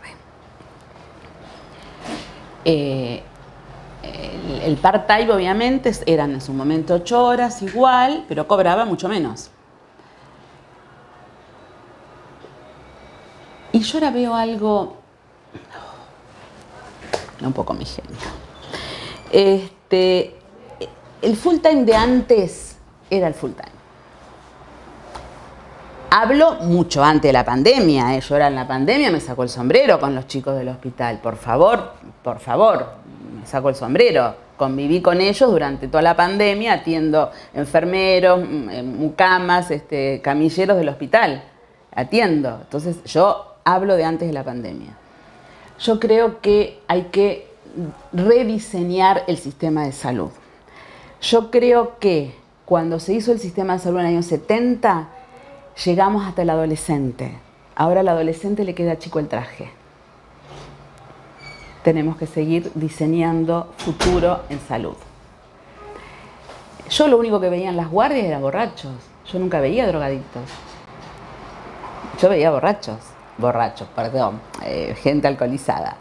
El part-time obviamente eran en su momento 8 horas igual, pero cobraba mucho menos. Y yo ahora veo algo, un poco mi genio. El full time de antes era el full time. Hablo mucho antes de la pandemia, yo ahora en la pandemia me sacó el sombrero con los chicos del hospital. Por favor, me saco el sombrero. Conviví con ellos durante toda la pandemia, atiendo enfermeros, mucamas, camilleros del hospital. Atiendo. Entonces yo hablo de antes de la pandemia. Yo creo que hay que rediseñar el sistema de salud. Yo creo que cuando se hizo el sistema de salud en el año 70, llegamos hasta el adolescente. Ahora al adolescente le queda chico el traje. Tenemos que seguir diseñando futuro en salud. Yo lo único que veía en las guardias era borrachos. Yo nunca veía drogadictos. Yo veía borrachos, perdón, gente alcoholizada.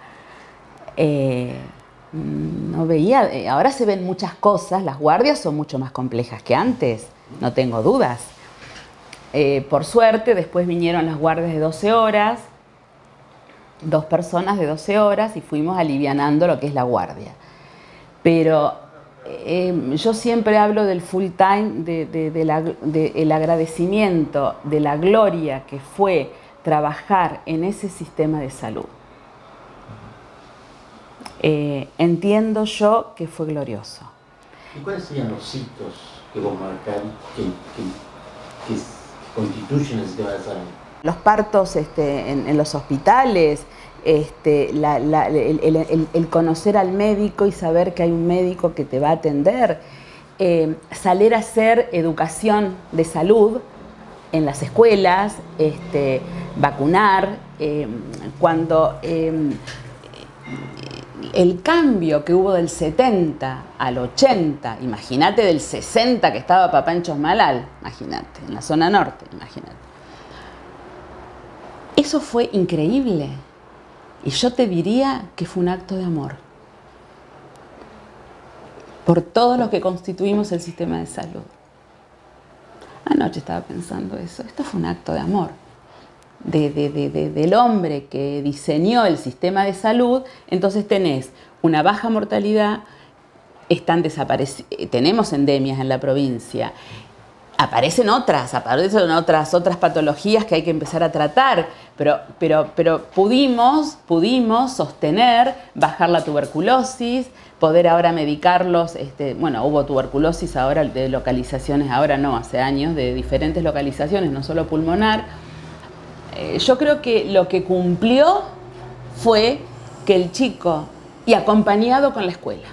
No veía, ahora se ven muchas cosas, las guardias son mucho más complejas que antes, no tengo dudas. Por suerte, después vinieron las guardias de 12 horas, 2 personas de 12 horas y fuimos alivianando lo que es la guardia. Pero yo siempre hablo del full time, del agradecimiento, de la gloria que fue trabajar en ese sistema de salud. Entiendo yo que fue glorioso. ¿Y cuáles serían los hitos que vos marcás que constituyen el sistema de salud? Los partos en los hospitales, el conocer al médico y saber que hay un médico que te va a atender, salir a hacer educación de salud en las escuelas, vacunar, cuando el cambio que hubo del 70 al 80, imagínate del 60 que estaba papá en Chosmalal, imagínate, en la zona norte, imagínate. Eso fue increíble. Y yo te diría que fue un acto de amor. Por todos los que constituimos el sistema de salud. Anoche estaba pensando eso. Esto fue un acto de amor. Del hombre que diseñó el sistema de salud. Entonces tenés una baja mortalidad, tenemos endemias en la provincia. Aparecen otras patologías que hay que empezar a tratar, pero pudimos sostener, bajar la tuberculosis, poder ahora medicarlos, bueno, hubo tuberculosis ahora de localizaciones, ahora no, hace años, de diferentes localizaciones, no solo pulmonar. Yo creo que lo que cumplió fue que el chico, y acompañado con la escuela,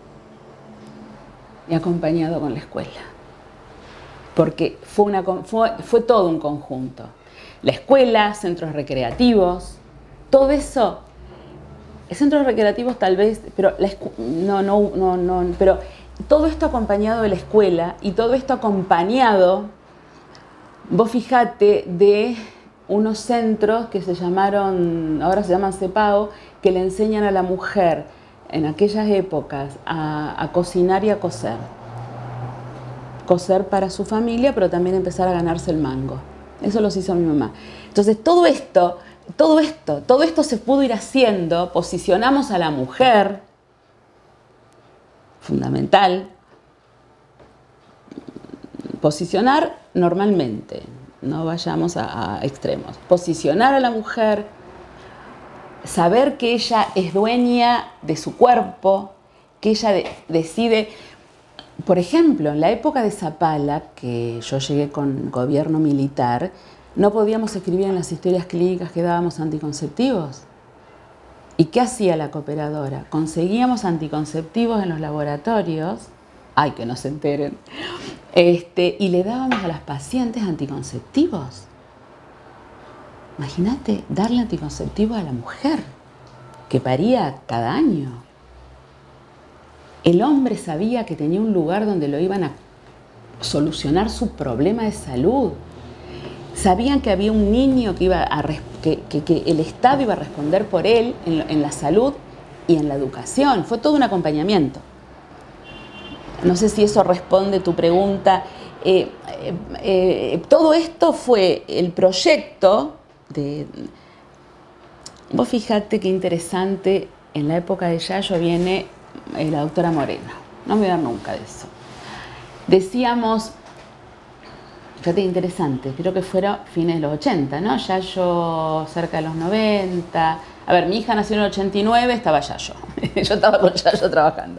porque fue todo un conjunto. La escuela, centros recreativos, todo eso, centros recreativos tal vez, pero pero todo esto acompañado de la escuela y todo esto acompañado, vos fijate, de unos centros que se llamaron, ahora se llaman CEPAO, que le enseñan a la mujer en aquellas épocas a cocinar y a coser. Coser para su familia, pero también empezar a ganarse el mango. Eso los hizo mi mamá. Entonces todo esto se pudo ir haciendo, posicionamos a la mujer fundamental. Posicionar normalmente, no vayamos a extremos. Posicionar a la mujer, saber que ella es dueña de su cuerpo, que ella decide. Por ejemplo, en la época de Zapala, que yo llegué con gobierno militar, no podíamos escribir en las historias clínicas que dábamos anticonceptivos. ¿Y qué hacía la cooperadora? Conseguíamos anticonceptivos en los laboratorios, ay, que no se enteren, y le dábamos a las pacientes anticonceptivos. Imagínate darle anticonceptivos a la mujer, que paría cada año. El hombre sabía que tenía un lugar donde lo iban a solucionar su problema de salud. Sabían que había un niño que el Estado iba a responder por él en la salud y en la educación. Fue todo un acompañamiento. No sé si eso responde tu pregunta. Todo esto fue el proyecto de... Vos fíjate qué interesante, en la época de Yayo viene la doctora Moreno. No me voy a dar nunca de eso. Decíamos... Fíjate, interesante, creo que fuera fines de los 80, ¿no? Yayo cerca de los 90. A ver, mi hija nació en el 89, estaba Yayo. Yo estaba con Yayo trabajando.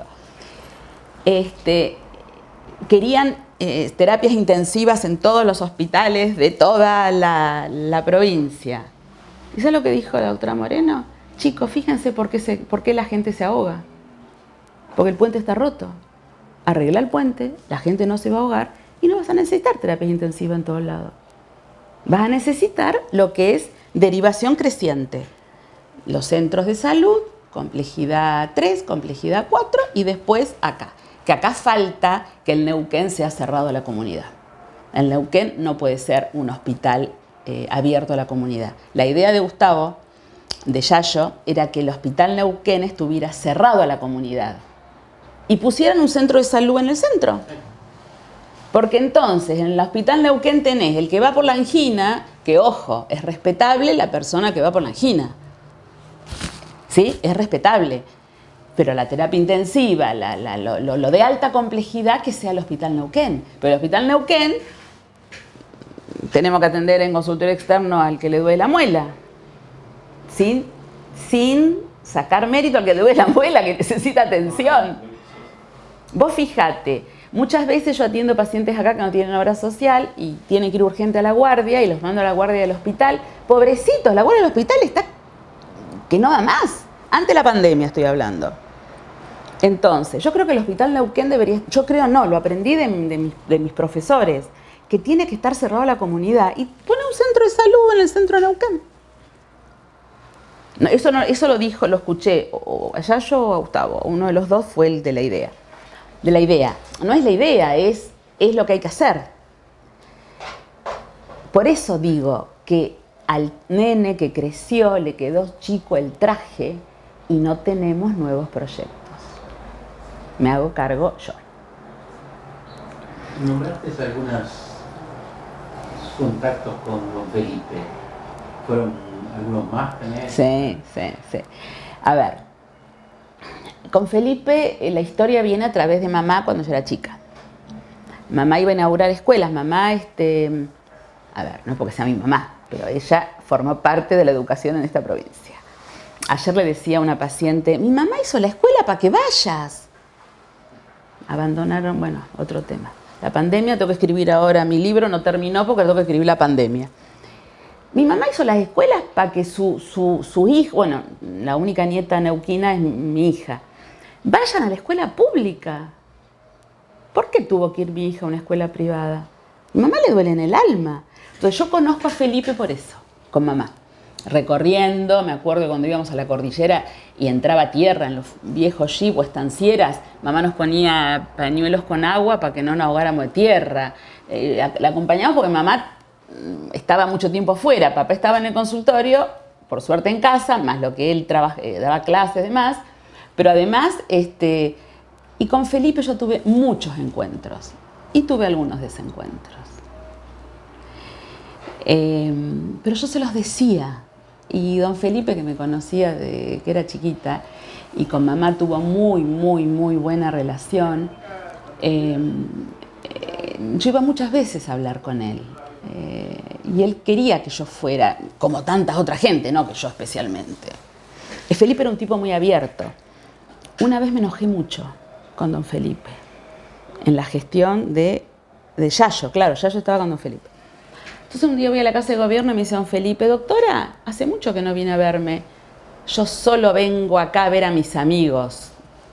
Querían terapias intensivas en todos los hospitales de toda la provincia. ¿Y sabes lo que dijo la doctora Moreno? Chicos, fíjense por qué la gente se ahoga. Porque el puente está roto. Arregla el puente, la gente no se va a ahogar. Y no vas a necesitar terapia intensiva en todos lados. Vas a necesitar lo que es derivación creciente. Los centros de salud, complejidad 3, complejidad 4 y después acá. Que acá falta que el Neuquén sea cerrado a la comunidad. El Neuquén no puede ser un hospital abierto a la comunidad. La idea de Gustavo, de Yayo, era que el hospital Neuquén estuviera cerrado a la comunidad. Y pusieran un centro de salud en el centro. Porque entonces en el hospital Neuquén tenés el que va por la angina, que ojo, es respetable la persona que va por la angina. ¿Sí? Es respetable. Pero la terapia intensiva, lo de alta complejidad, que sea el hospital Neuquén. Pero el hospital Neuquén, tenemos que atender en consultorio externo al que le duele la muela. Sin sacar mérito al que le duele la muela, que necesita atención. Vos fíjate. Muchas veces yo atiendo pacientes acá que no tienen obra social y tienen que ir urgente a la guardia y los mando a la guardia del hospital. Pobrecitos, la guardia del hospital está que no da más. Ante la pandemia estoy hablando. Entonces, yo creo que el hospital Neuquén debería... Yo creo no, lo aprendí de mis profesores, que tiene que estar cerrado a la comunidad y pone un centro de salud en el centro de Neuquén. No, eso lo dijo, lo escuché, o a Yayo o a Gustavo, uno de los dos fue el de la idea. No es la idea, es lo que hay que hacer. Por eso digo que al nene que creció le quedó chico el traje y no tenemos nuevos proyectos. Me hago cargo yo. Nombraste algunos contactos con don Felipe. ¿Fueron algunos más? Sí. A ver. Con Felipe la historia viene a través de mamá cuando yo era chica. Mamá iba a inaugurar escuelas. Mamá, a ver, no es porque sea mi mamá, pero ella formó parte de la educación en esta provincia. Ayer le decía a una paciente, mi mamá hizo la escuela para que vayas. Abandonaron, bueno, otro tema. La pandemia, tengo que escribir ahora, mi libro no terminó porque tengo que escribir la pandemia. Mi mamá hizo las escuelas para que su hijo, bueno, la única nieta neuquina es mi hija, vayan a la escuela pública. ¿Por qué tuvo que ir mi hija a una escuela privada? Mi mamá le duele en el alma. Entonces yo conozco a Felipe por eso, con mamá. Recorriendo, me acuerdo cuando íbamos a la cordillera y entraba tierra en los viejos jeep o estancieras, mamá nos ponía pañuelos con agua para que no nos ahogáramos de tierra. La acompañamos porque mamá estaba mucho tiempo afuera, papá estaba en el consultorio, por suerte en casa, más lo que él daba clases y demás, pero además, y con Felipe yo tuve muchos encuentros y tuve algunos desencuentros. Pero yo se los decía, y don Felipe, que me conocía de que era chiquita, y con mamá tuvo muy buena relación. Yo iba muchas veces a hablar con él y él quería que yo fuera, como tanta otra gente, no que yo especialmente. Felipe era un tipo muy abierto. Una vez me enojé mucho con don Felipe en la gestión de Yayo. Claro, Yayo estaba con don Felipe. Entonces un día voy a la casa de gobierno y me dice don Felipe: doctora, hace mucho que no viene a verme. Yo solo vengo acá a ver a mis amigos.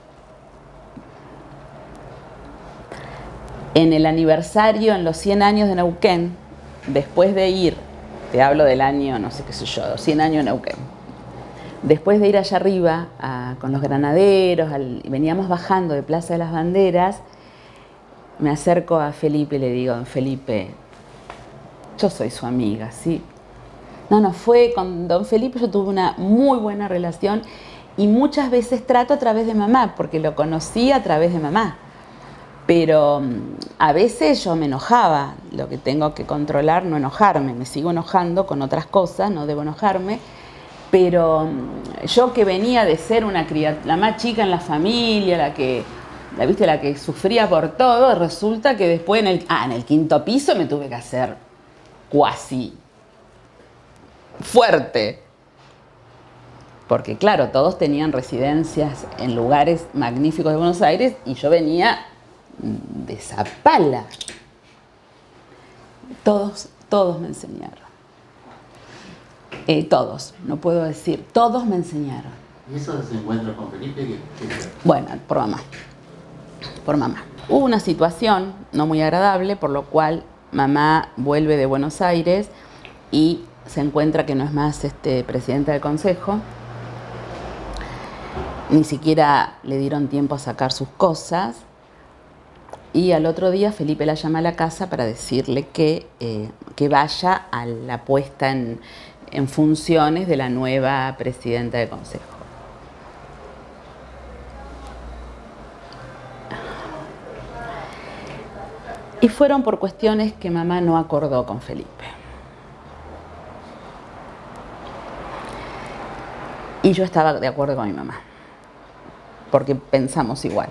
En el aniversario, en los 100 años de Neuquén, después de ir, te hablo del año, no sé qué sé yo, 100 años de Neuquén, después de ir allá arriba con los granaderos, veníamos bajando de Plaza de las Banderas, me acerco a Felipe y le digo: don Felipe, yo soy su amiga, ¿sí? No, fue con don Felipe, yo tuve una muy buena relación y muchas veces trato a través de mamá, porque lo conocí a través de mamá. Pero a veces yo me enojaba, lo que tengo que controlar, no enojarme, me sigo enojando con otras cosas, no debo enojarme, pero yo que venía de ser una criatura, la más chica en la familia, la que sufría por todo, resulta que después en el quinto piso me tuve que hacer cuasi fuerte, porque claro, todos tenían residencias en lugares magníficos de Buenos Aires y yo venía de Zapala. Todos me enseñaron. Todos, no puedo decir, todos me enseñaron. ¿Y eso se encuentra con Felipe? Bueno, por mamá. Por mamá. Hubo una situación no muy agradable, por lo cual mamá vuelve de Buenos Aires y se encuentra que no es más presidenta del consejo. Ni siquiera le dieron tiempo a sacar sus cosas. Y al otro día Felipe la llama a la casa para decirle que vaya a la puesta en funciones de la nueva presidenta del consejo. Y fueron por cuestiones que mamá no acordó con Felipe. Y yo estaba de acuerdo con mi mamá, porque pensamos igual.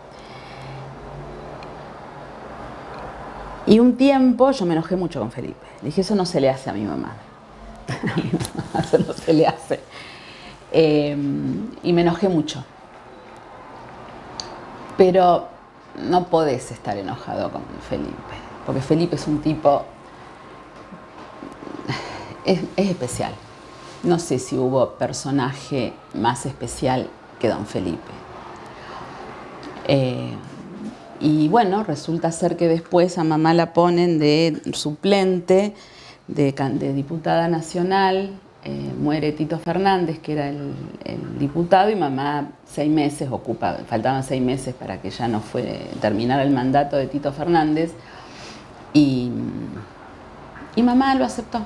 Y un tiempo yo me enojé mucho con Felipe. Le dije: eso no se le hace a mi mamá. A mi mamá eso no se le hace. Y me enojé mucho. Pero no podés estar enojado con Felipe, porque Felipe es un tipo... es especial. No sé si hubo personaje más especial que don Felipe. Y bueno, resulta ser que después a mamá la ponen de suplente, de diputada nacional, muere Tito Fernández, que era el diputado, y mamá 6 meses ocupa, faltaban 6 meses para que ya no terminara el mandato de Tito Fernández, y mamá lo aceptó.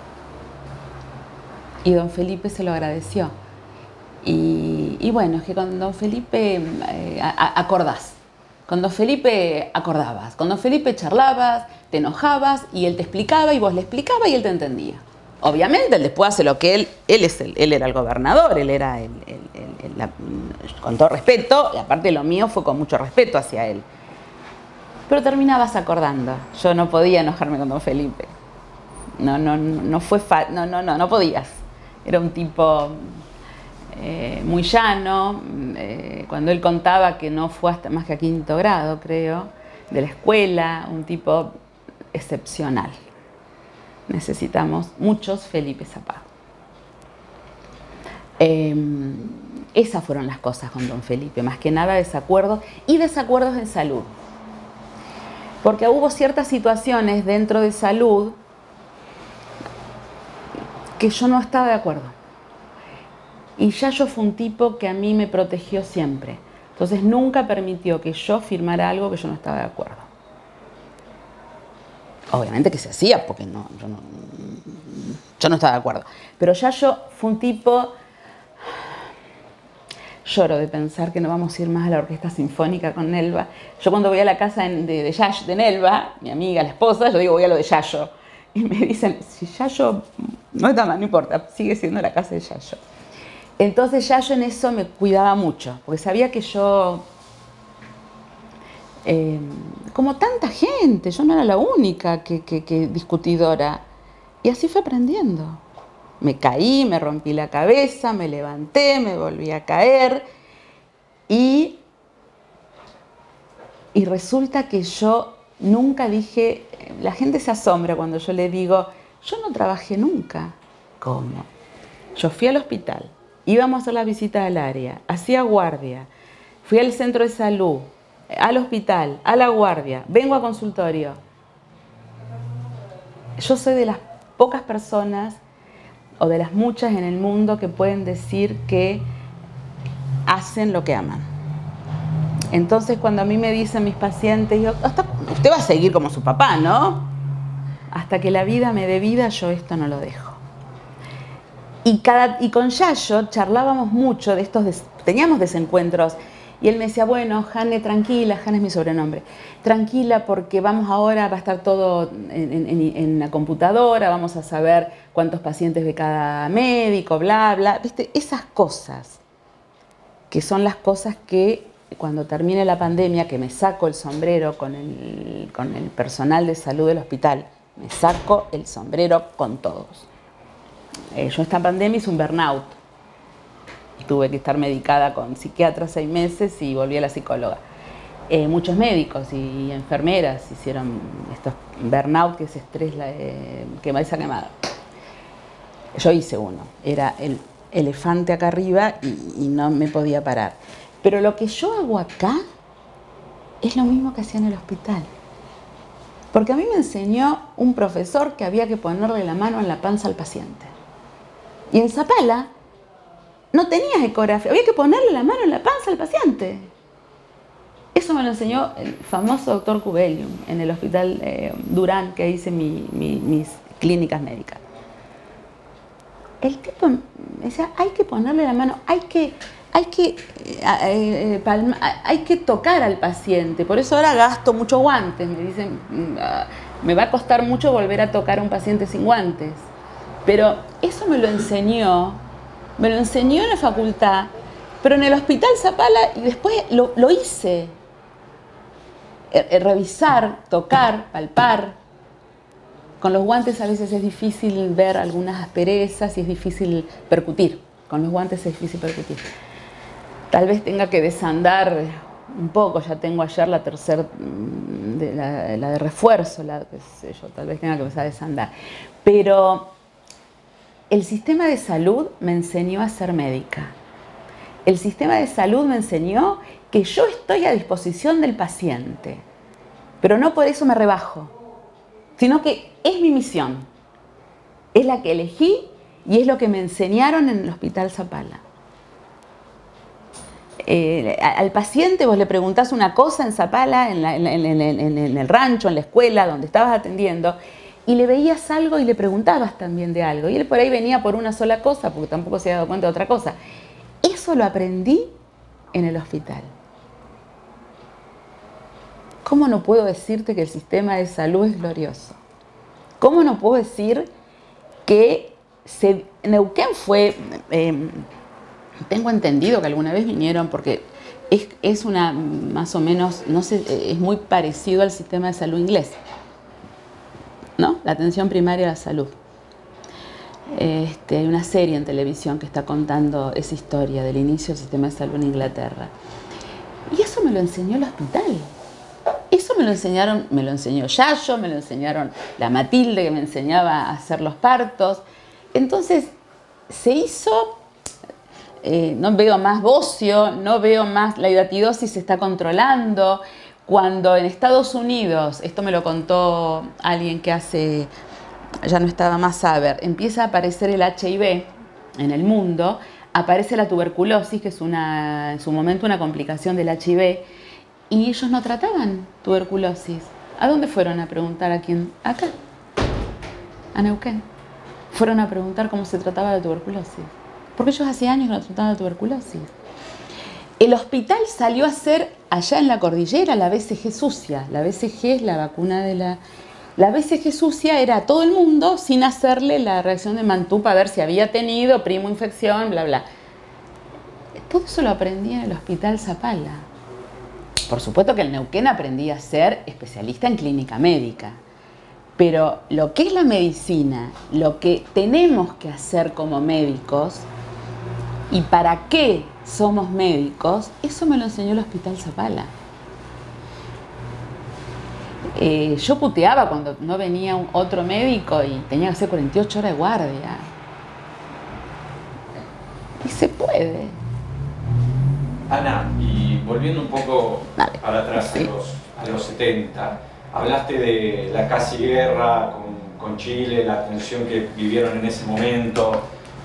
Y don Felipe se lo agradeció. Y bueno, es que con don Felipe acordás. Con don Felipe acordabas, con don Felipe charlabas, te enojabas y él te explicaba y vos le explicabas y él te entendía. Obviamente él después hace lo que él era el gobernador, él era con todo respeto, y aparte lo mío fue con mucho respeto hacia él. Pero terminabas acordando. Yo no podía enojarme con don Felipe. No podías. Era un tipo muy llano. Cuando él contaba que no fue hasta más que a 5º grado, creo, de la escuela, un tipo excepcional. Necesitamos muchos Felipe Zapá. Esas fueron las cosas con don Felipe, más que nada desacuerdos y desacuerdos en salud. Porque hubo ciertas situaciones dentro de salud que yo no estaba de acuerdo. Y Yayo fue un tipo que a mí me protegió siempre. Entonces nunca permitió que yo firmara algo que yo no estaba de acuerdo. Obviamente que se hacía, porque yo no estaba de acuerdo. Pero Yayo fue un tipo... Lloro de pensar que no vamos a ir más a la orquesta sinfónica con Nelva. Yo cuando voy a la casa de Nelva, mi amiga, la esposa, yo digo voy a lo de Yayo. Y me dicen, si Yayo no está mal, no importa, sigue siendo la casa de Yayo. Entonces ya yo en eso me cuidaba mucho, porque sabía que yo, como tanta gente, yo no era la única que discutidora. Y así fue aprendiendo. Me caí, me rompí la cabeza, me levanté, me volví a caer. Y resulta que yo nunca dije, la gente se asombra cuando yo le digo, yo no trabajé nunca. ¿Cómo? Yo fui al hospital, íbamos a hacer la visita al área, hacía guardia, fui al centro de salud, al hospital, a la guardia, vengo a consultorio. Yo soy de las pocas personas, o de las muchas en el mundo, que pueden decir que hacen lo que aman. Entonces, cuando a mí me dicen mis pacientes, yo, usted va a seguir como su papá, ¿no? Hasta que la vida me dé vida, yo esto no lo dejo. Y con Yayo charlábamos mucho de estos, teníamos desencuentros, y él me decía, bueno, Jane, tranquila, Jane es mi sobrenombre, tranquila porque vamos ahora, va a estar todo en la computadora, vamos a saber cuántos pacientes ve cada médico, bla, bla, ¿viste? Esas cosas, que son las cosas que cuando termine la pandemia, que me saco el sombrero con el personal de salud del hospital, me saco el sombrero con todos. Yo esta pandemia hice un burnout. Tuve que estar medicada con psiquiatra 6 meses y volví a la psicóloga. Muchos médicos y enfermeras hicieron estos burnout, que es estrés quemadiza quemada. Yo hice uno. Era el elefante acá arriba y no me podía parar. Pero lo que yo hago acá es lo mismo que hacía en el hospital. Porque a mí me enseñó un profesor que había que ponerle la mano en la panza al paciente. Y en Zapala no tenías ecografía, había que ponerle la mano en la panza al paciente. Eso me lo enseñó el famoso doctor Cubelium en el hospital Durán, que hice mis clínicas médicas. El tipo me decía, hay que ponerle la mano, hay que tocar al paciente. Por eso ahora gasto muchos guantes. Me dicen, me va a costar mucho volver a tocar a un paciente sin guantes. Pero eso me lo enseñó en la facultad, pero en el hospital Zapala, y después lo hice. Revisar, tocar, palpar. Con los guantes a veces es difícil ver algunas asperezas y es difícil percutir. Con los guantes es difícil percutir. Tal vez tenga que desandar un poco, ya tengo ayer la tercera, la de refuerzo, qué sé yo, tal vez tenga que empezar a desandar. Pero el sistema de salud me enseñó a ser médica. El sistema de salud me enseñó que yo estoy a disposición del paciente, pero no por eso me rebajo, sino que es mi misión, es la que elegí y es lo que me enseñaron en el Hospital Zapala. Al paciente vos le preguntás una cosa en Zapala, en el rancho, en la escuela, donde estabas atendiendo, y le veías algo y le preguntabas también de algo. Y él por ahí venía por una sola cosa, porque tampoco se había dado cuenta de otra cosa. Eso lo aprendí en el hospital. ¿Cómo no puedo decirte que el sistema de salud es glorioso? ¿Cómo no puedo decir que Neuquén fue... tengo entendido que alguna vez vinieron, porque es una, más o menos, no sé, es muy parecido al sistema de salud inglés, ¿no? La atención primaria a la salud. Hay una serie en televisión que está contando esa historia del inicio del sistema de salud en Inglaterra. Y eso me lo enseñó el hospital. Eso me lo enseñó Yayo, me lo enseñaron la Matilde, que me enseñaba a hacer los partos. Entonces, se hizo... no veo más bocio, no veo más, la hidatidosis se está controlando. Cuando en Estados Unidos, esto me lo contó alguien que hace, ya no estaba más saber, empieza a aparecer el HIV en el mundo, aparece la tuberculosis, que es en su momento una complicación del HIV, y ellos no trataban tuberculosis. ¿A dónde fueron a preguntar? ¿A quién? Acá, a Neuquén. Fueron a preguntar cómo se trataba la tuberculosis. Porque ellos hace años que no trataban la tuberculosis. El hospital salió a hacer, allá en la cordillera, la BCG sucia. La BCG es la vacuna de la... La BCG sucia era a todo el mundo sin hacerle la reacción de Mantú para ver si había tenido primo infección, bla, bla. Todo eso lo aprendí en el Hospital Zapala. Por supuesto que en Neuquén aprendí a ser especialista en clínica médica. Pero lo que es la medicina, lo que tenemos que hacer como médicos y para qué somos médicos, eso me lo enseñó el Hospital Zapala. Yo puteaba cuando no venía otro médico y tenía que hacer 48 horas de guardia. Y se puede. Ana, y volviendo un poco Dale. para atrás, Sí. a los 70, hablaste de la casi guerra con Chile, la tensión que vivieron en ese momento.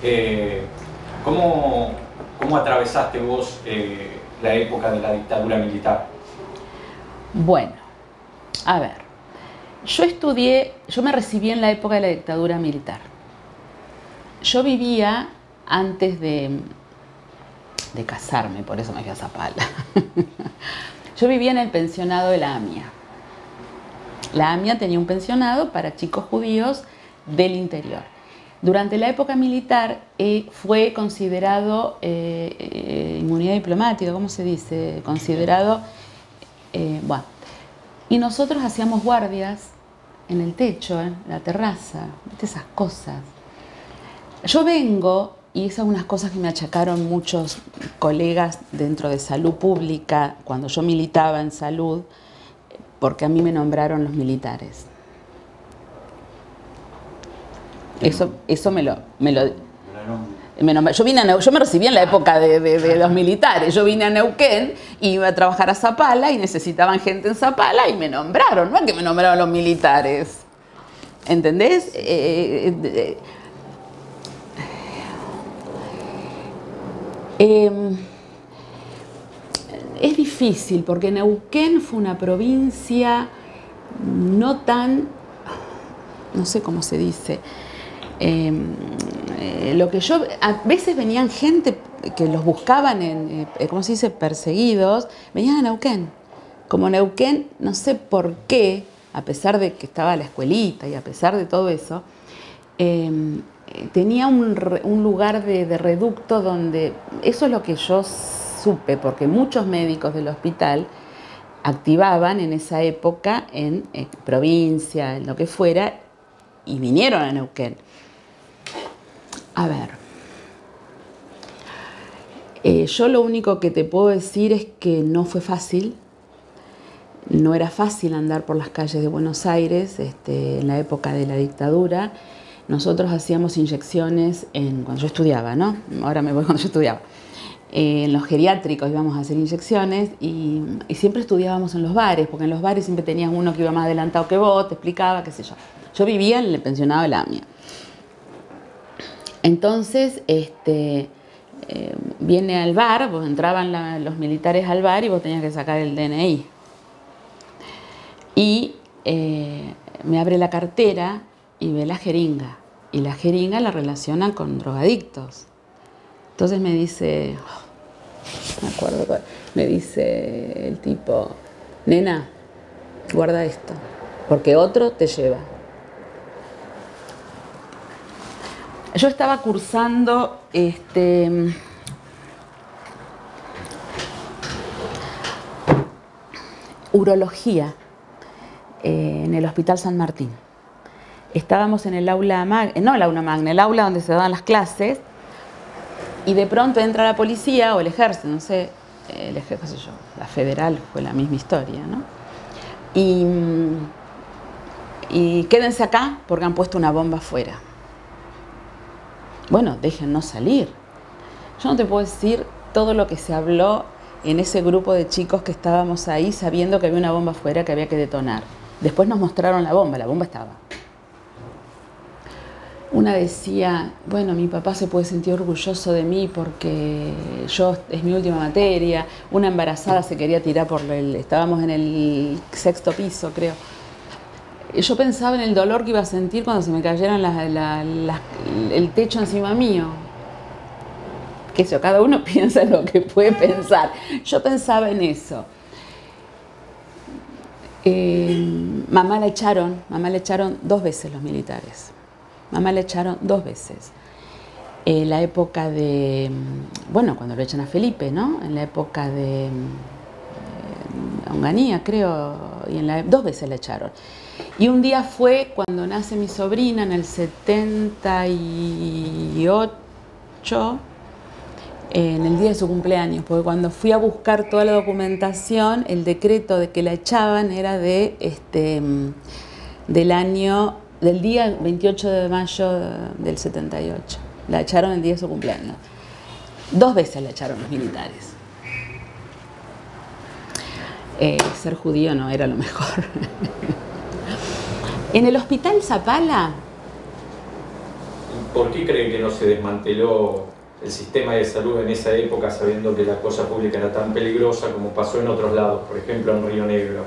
¿Cómo atravesaste vos la época de la dictadura militar? Bueno, a ver, yo me recibí en la época de la dictadura militar. Yo vivía antes de casarme, por eso me fui a Zapala. Yo vivía en el pensionado de la AMIA. La AMIA tenía un pensionado para chicos judíos del interior. Durante la época militar fue considerado inmunidad diplomática, ¿cómo se dice? Considerado, bueno. Y nosotros hacíamos guardias en el techo, en la terraza, ¿viste? Esas cosas. Yo vengo, y esas son unas cosas que me achacaron muchos colegas dentro de salud pública, cuando yo militaba en salud, porque a mí me nombraron los militares. Eso me lo yo me recibí en la época de los militares. Yo vine a Neuquén, iba a trabajar a Zapala y necesitaban gente en Zapala y me nombraron, no es que me nombraron los militares. ¿Entendés? Es difícil porque Neuquén fue una provincia no tan, no sé cómo se dice, a veces venían gente que los buscaban ¿cómo se dice? Perseguidos, venían a Neuquén. Como Neuquén, no sé por qué, a pesar de que estaba la escuelita y a pesar de todo eso, tenía un lugar de reducto donde, eso es lo que yo supe, porque muchos médicos del hospital activaban en esa época en provincia, en lo que fuera, y vinieron a Neuquén. A ver, yo lo único que te puedo decir es que no fue fácil, no era fácil andar por las calles de Buenos Aires en la época de la dictadura. Nosotros hacíamos inyecciones cuando yo estudiaba, ¿no? Ahora me voy cuando yo estudiaba. En los geriátricos íbamos a hacer inyecciones y siempre estudiábamos en los bares, porque en los bares siempre tenías uno que iba más adelantado que vos, te explicaba, qué sé yo. Yo vivía en el pensionado de la AMIA. Entonces, viene al bar, pues entraban los militares al bar y vos tenías que sacar el DNI. Y me abre la cartera y ve la jeringa. Y la jeringa la relacionan con drogadictos. Entonces me dice, me acuerdo, me dice el tipo, nena, guarda esto, porque otro te lleva. Yo estaba cursando urología en el Hospital San Martín. Estábamos en el aula magna, no el aula magna, el aula donde se daban las clases, y de pronto entra la policía o el ejército, no sé, el ejército, qué sé yo, la federal fue la misma historia, ¿no? Y quédense acá porque han puesto una bomba afuera. Bueno, déjennos salir. Yo no te puedo decir todo lo que se habló en ese grupo de chicos que estábamos ahí sabiendo que había una bomba afuera que había que detonar. Después nos mostraron la bomba estaba. Una decía, bueno, mi papá se puede sentir orgulloso de mí porque es mi última materia. Una embarazada se quería tirar estábamos en el 6º piso, creo. Yo pensaba en el dolor que iba a sentir cuando se me cayeran el techo encima mío. Que eso, cada uno piensa en lo que puede pensar. Yo pensaba en eso. Mamá la echaron 2 veces los militares. Mamá la echaron 2 veces. La época de, bueno, cuando lo echan a Felipe, ¿no? En la época de Onganía, creo, y dos veces la echaron. Y un día fue cuando nace mi sobrina en el 78, en el día de su cumpleaños, porque cuando fui a buscar toda la documentación, el decreto de que la echaban era del día 28 de mayo del 78. La echaron el día de su cumpleaños. Dos veces la echaron los militares. Ser judío no era lo mejor. En el hospital Zapala. ¿Por qué creen que no se desmanteló el sistema de salud en esa época, sabiendo que la cosa pública era tan peligrosa como pasó en otros lados, por ejemplo en Río Negro?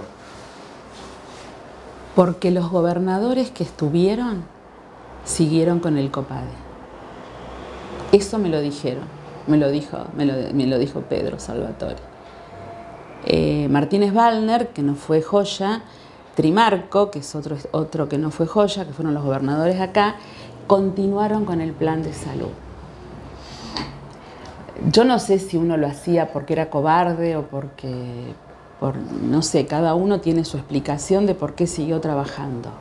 Porque los gobernadores que estuvieron siguieron con el COPADE. Eso me lo dijeron, me lo dijo Pedro Salvatore. Martínez Wallner, que no fue joya, Trimarco, que es otro que no fue joya, que fueron los gobernadores acá, continuaron con el plan de salud. Yo no sé si uno lo hacía porque era cobarde o no sé, cada uno tiene su explicación de por qué siguió trabajando.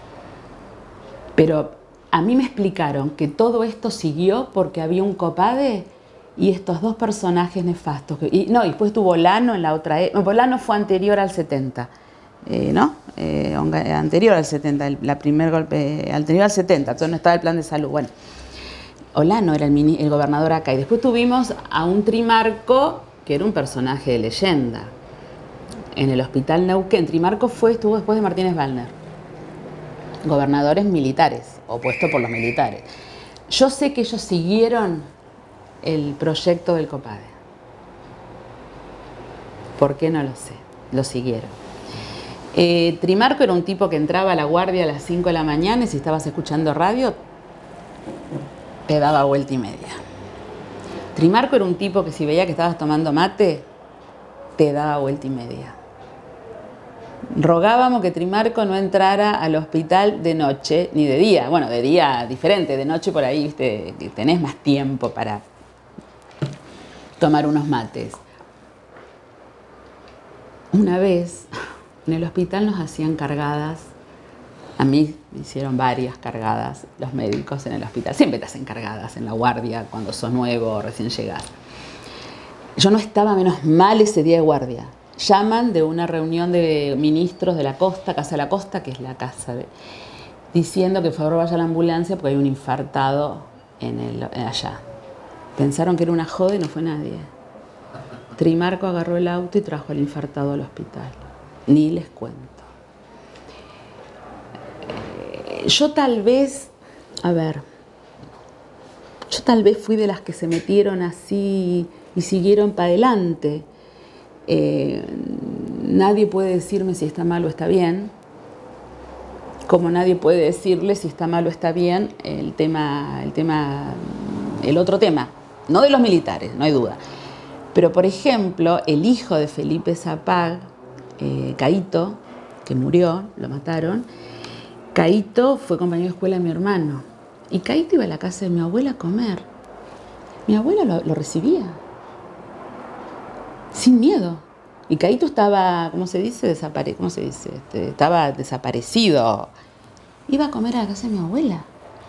Pero a mí me explicaron que todo esto siguió porque había un COPADE y estos dos personajes nefastos. Y después tuvo Olano en la otra época. Olano fue anterior al 70, ¿no? Anterior al 70, la primer golpe, anterior al 70, entonces no estaba el plan de salud. Bueno, Olano era el gobernador acá. Y después tuvimos a un Trimarco que era un personaje de leyenda. En el hospital Neuquén, Trimarco estuvo después de Martínez Wallner. Gobernadores militares, opuestos por los militares. Yo sé que ellos siguieron el proyecto del COPADE. ¿Por qué? No lo sé. Lo siguieron. Trimarco era un tipo que entraba a la guardia a las 5 de la mañana y si estabas escuchando radio, te daba vuelta y media. Trimarco era un tipo que si veía que estabas tomando mate, te daba vuelta y media. Rogábamos que Trimarco no entrara al hospital de noche ni de día. Bueno, de día diferente, de noche por ahí, ¿viste? Tenés más tiempo para tomar unos mates. Una vez en el hospital nos hacían cargadas. A mí me hicieron varias cargadas los médicos en el hospital. Siempre te hacen cargadas en la guardia cuando sos nuevo o recién llegás. Yo no estaba menos mal ese día de guardia. Llaman de una reunión de ministros de la costa, Casa de la Costa, que es la casa diciendo que por favor vaya a la ambulancia porque hay un infartado allá. Pensaron que era una joda y no fue nadie. Trimarco agarró el auto y trajo al infartado al hospital. Ni les cuento. Yo tal vez fui de las que se metieron así y siguieron para adelante. Nadie puede decirme si está mal o está bien, como nadie puede decirle si está mal o está bien el otro tema, no de los militares, no hay duda. Pero, por ejemplo, el hijo de Felipe Zapag, Caíto, que murió, lo mataron, Caíto fue compañero de escuela de mi hermano. Y Caíto iba a la casa de mi abuela a comer. Mi abuela lo recibía. Sin miedo. Y Caíto estaba, ¿cómo se dice? Estaba desaparecido. Iba a comer a la casa de mi abuela.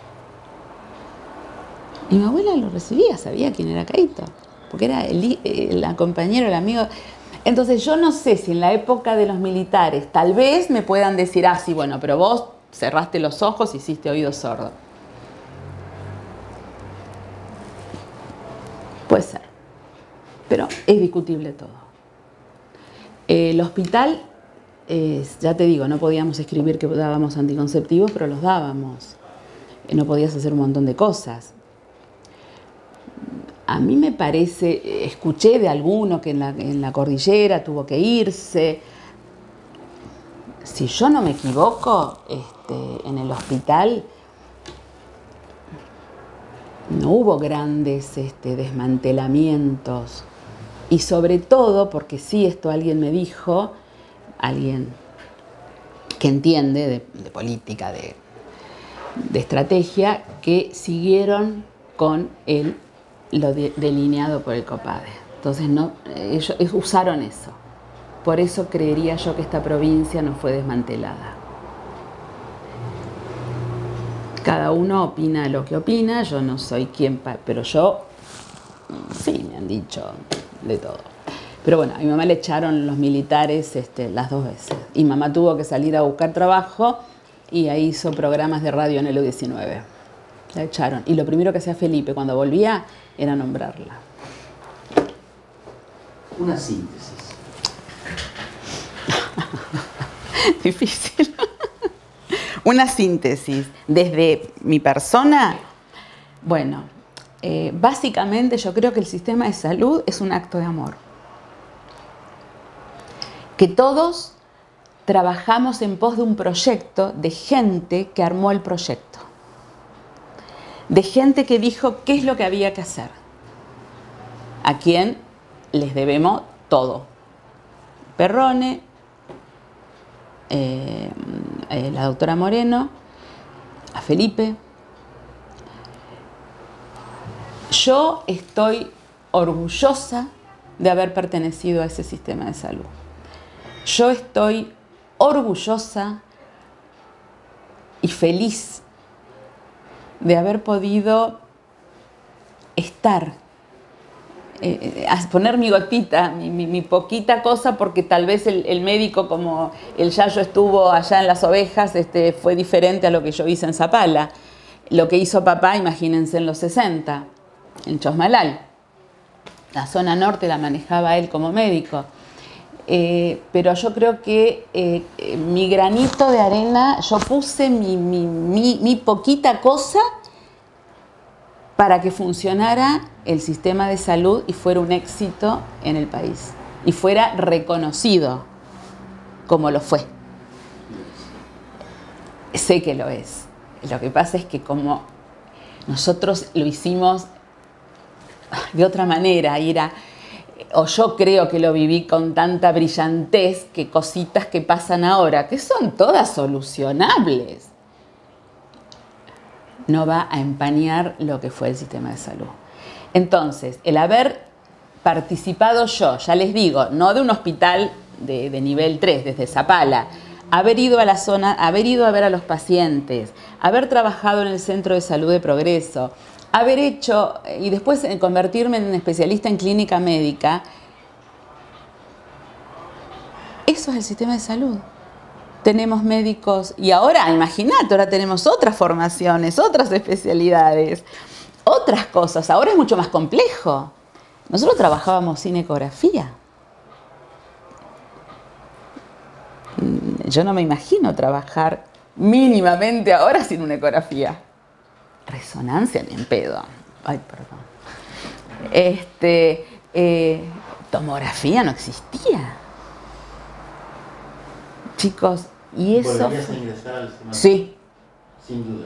Y mi abuela lo recibía, sabía quién era Caíto. Porque era el compañero, el amigo. Entonces yo no sé si en la época de los militares tal vez me puedan decir, sí, bueno, pero vos cerraste los ojos y hiciste oído sordo. Puede ser. Pero es discutible todo. El hospital, ya te digo, no podíamos escribir que dábamos anticonceptivos, pero los dábamos. No podías hacer un montón de cosas. A mí me parece, escuché de alguno que en la cordillera tuvo que irse. Si yo no me equivoco, en el hospital no hubo grandes desmantelamientos. Y sobre todo, porque sí, esto alguien me dijo, alguien que entiende de política, de estrategia, que siguieron con lo delineado por el COPADE. Entonces ellos usaron eso. Por eso creería yo que esta provincia no fue desmantelada. Cada uno opina lo que opina, yo no soy quien, pero yo sí me han dicho de todo. Pero bueno, a mi mamá le echaron los militares las 2 veces. Y mamá tuvo que salir a buscar trabajo y ahí hizo programas de radio en el U19. La echaron. Y lo primero que hacía Felipe cuando volvía era nombrarla. Una síntesis. Difícil. Una síntesis desde mi persona. Bueno, básicamente yo creo que el sistema de salud es un acto de amor. Que todos trabajamos en pos de un proyecto de gente que armó el proyecto. De gente que dijo qué es lo que había que hacer. A quien les debemos todo. Perrone, la doctora Moreno, a Felipe. Yo estoy orgullosa de haber pertenecido a ese sistema de salud. Yo estoy orgullosa y feliz de haber podido estar, poner mi gotita, mi poquita cosa, porque tal vez el médico, como el Yayo estuvo allá en Las Ovejas, fue diferente a lo que yo hice en Zapala. Lo que hizo papá, imagínense, en los 60, en Chosmalal. La zona norte la manejaba él como médico. Pero yo creo que mi granito de arena, yo puse mi poquita cosa para que funcionara el sistema de salud y fuera un éxito en el país. Y fuera reconocido como lo fue. Sé que lo es. Lo que pasa es que como nosotros lo hicimos de otra manera, o yo creo que lo viví con tanta brillantez, que cositas que pasan ahora, que son todas solucionables, no va a empañar lo que fue el sistema de salud. Entonces, el haber participado yo, ya les digo, no de un hospital de nivel 3, desde Zapala, haber ido a la zona, haber ido a ver a los pacientes, haber trabajado en el Centro de Salud de Progreso, haber hecho, y después convertirme en especialista en clínica médica, eso es el sistema de salud. Tenemos médicos, y ahora, imagínate, ahora tenemos otras formaciones, otras especialidades, otras cosas. Ahora es mucho más complejo. Nosotros trabajábamos sin ecografía. Yo no me imagino trabajar mínimamente ahora sin una ecografía. Resonancia ni en pedo. Ay, perdón. Tomografía no existía. Chicos, y eso... ¿Volverías a ingresar al sistema? Sí. Sin duda.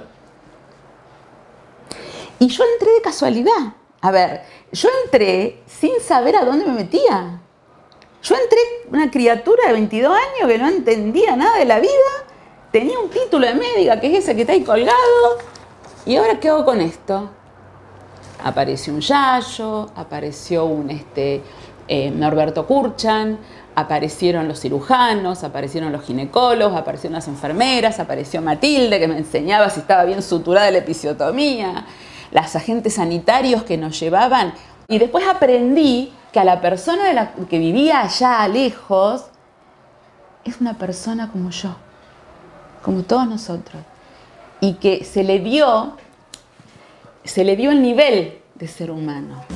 Y yo entré de casualidad. A ver, yo entré sin saber a dónde me metía. Yo entré una criatura de 22 años que no entendía nada de la vida. Tenía un título de médica, que es ese que está ahí colgado. ¿Y ahora qué hago con esto? Apareció un Yayo, apareció un Norberto Kurchan, aparecieron los cirujanos, aparecieron los ginecólogos, aparecieron las enfermeras, apareció Matilde, que me enseñaba si estaba bien suturada la episiotomía, los agentes sanitarios que nos llevaban. Y después aprendí que a la persona que vivía allá lejos es una persona como yo, como todos nosotros. Y que se le dio el nivel de ser humano.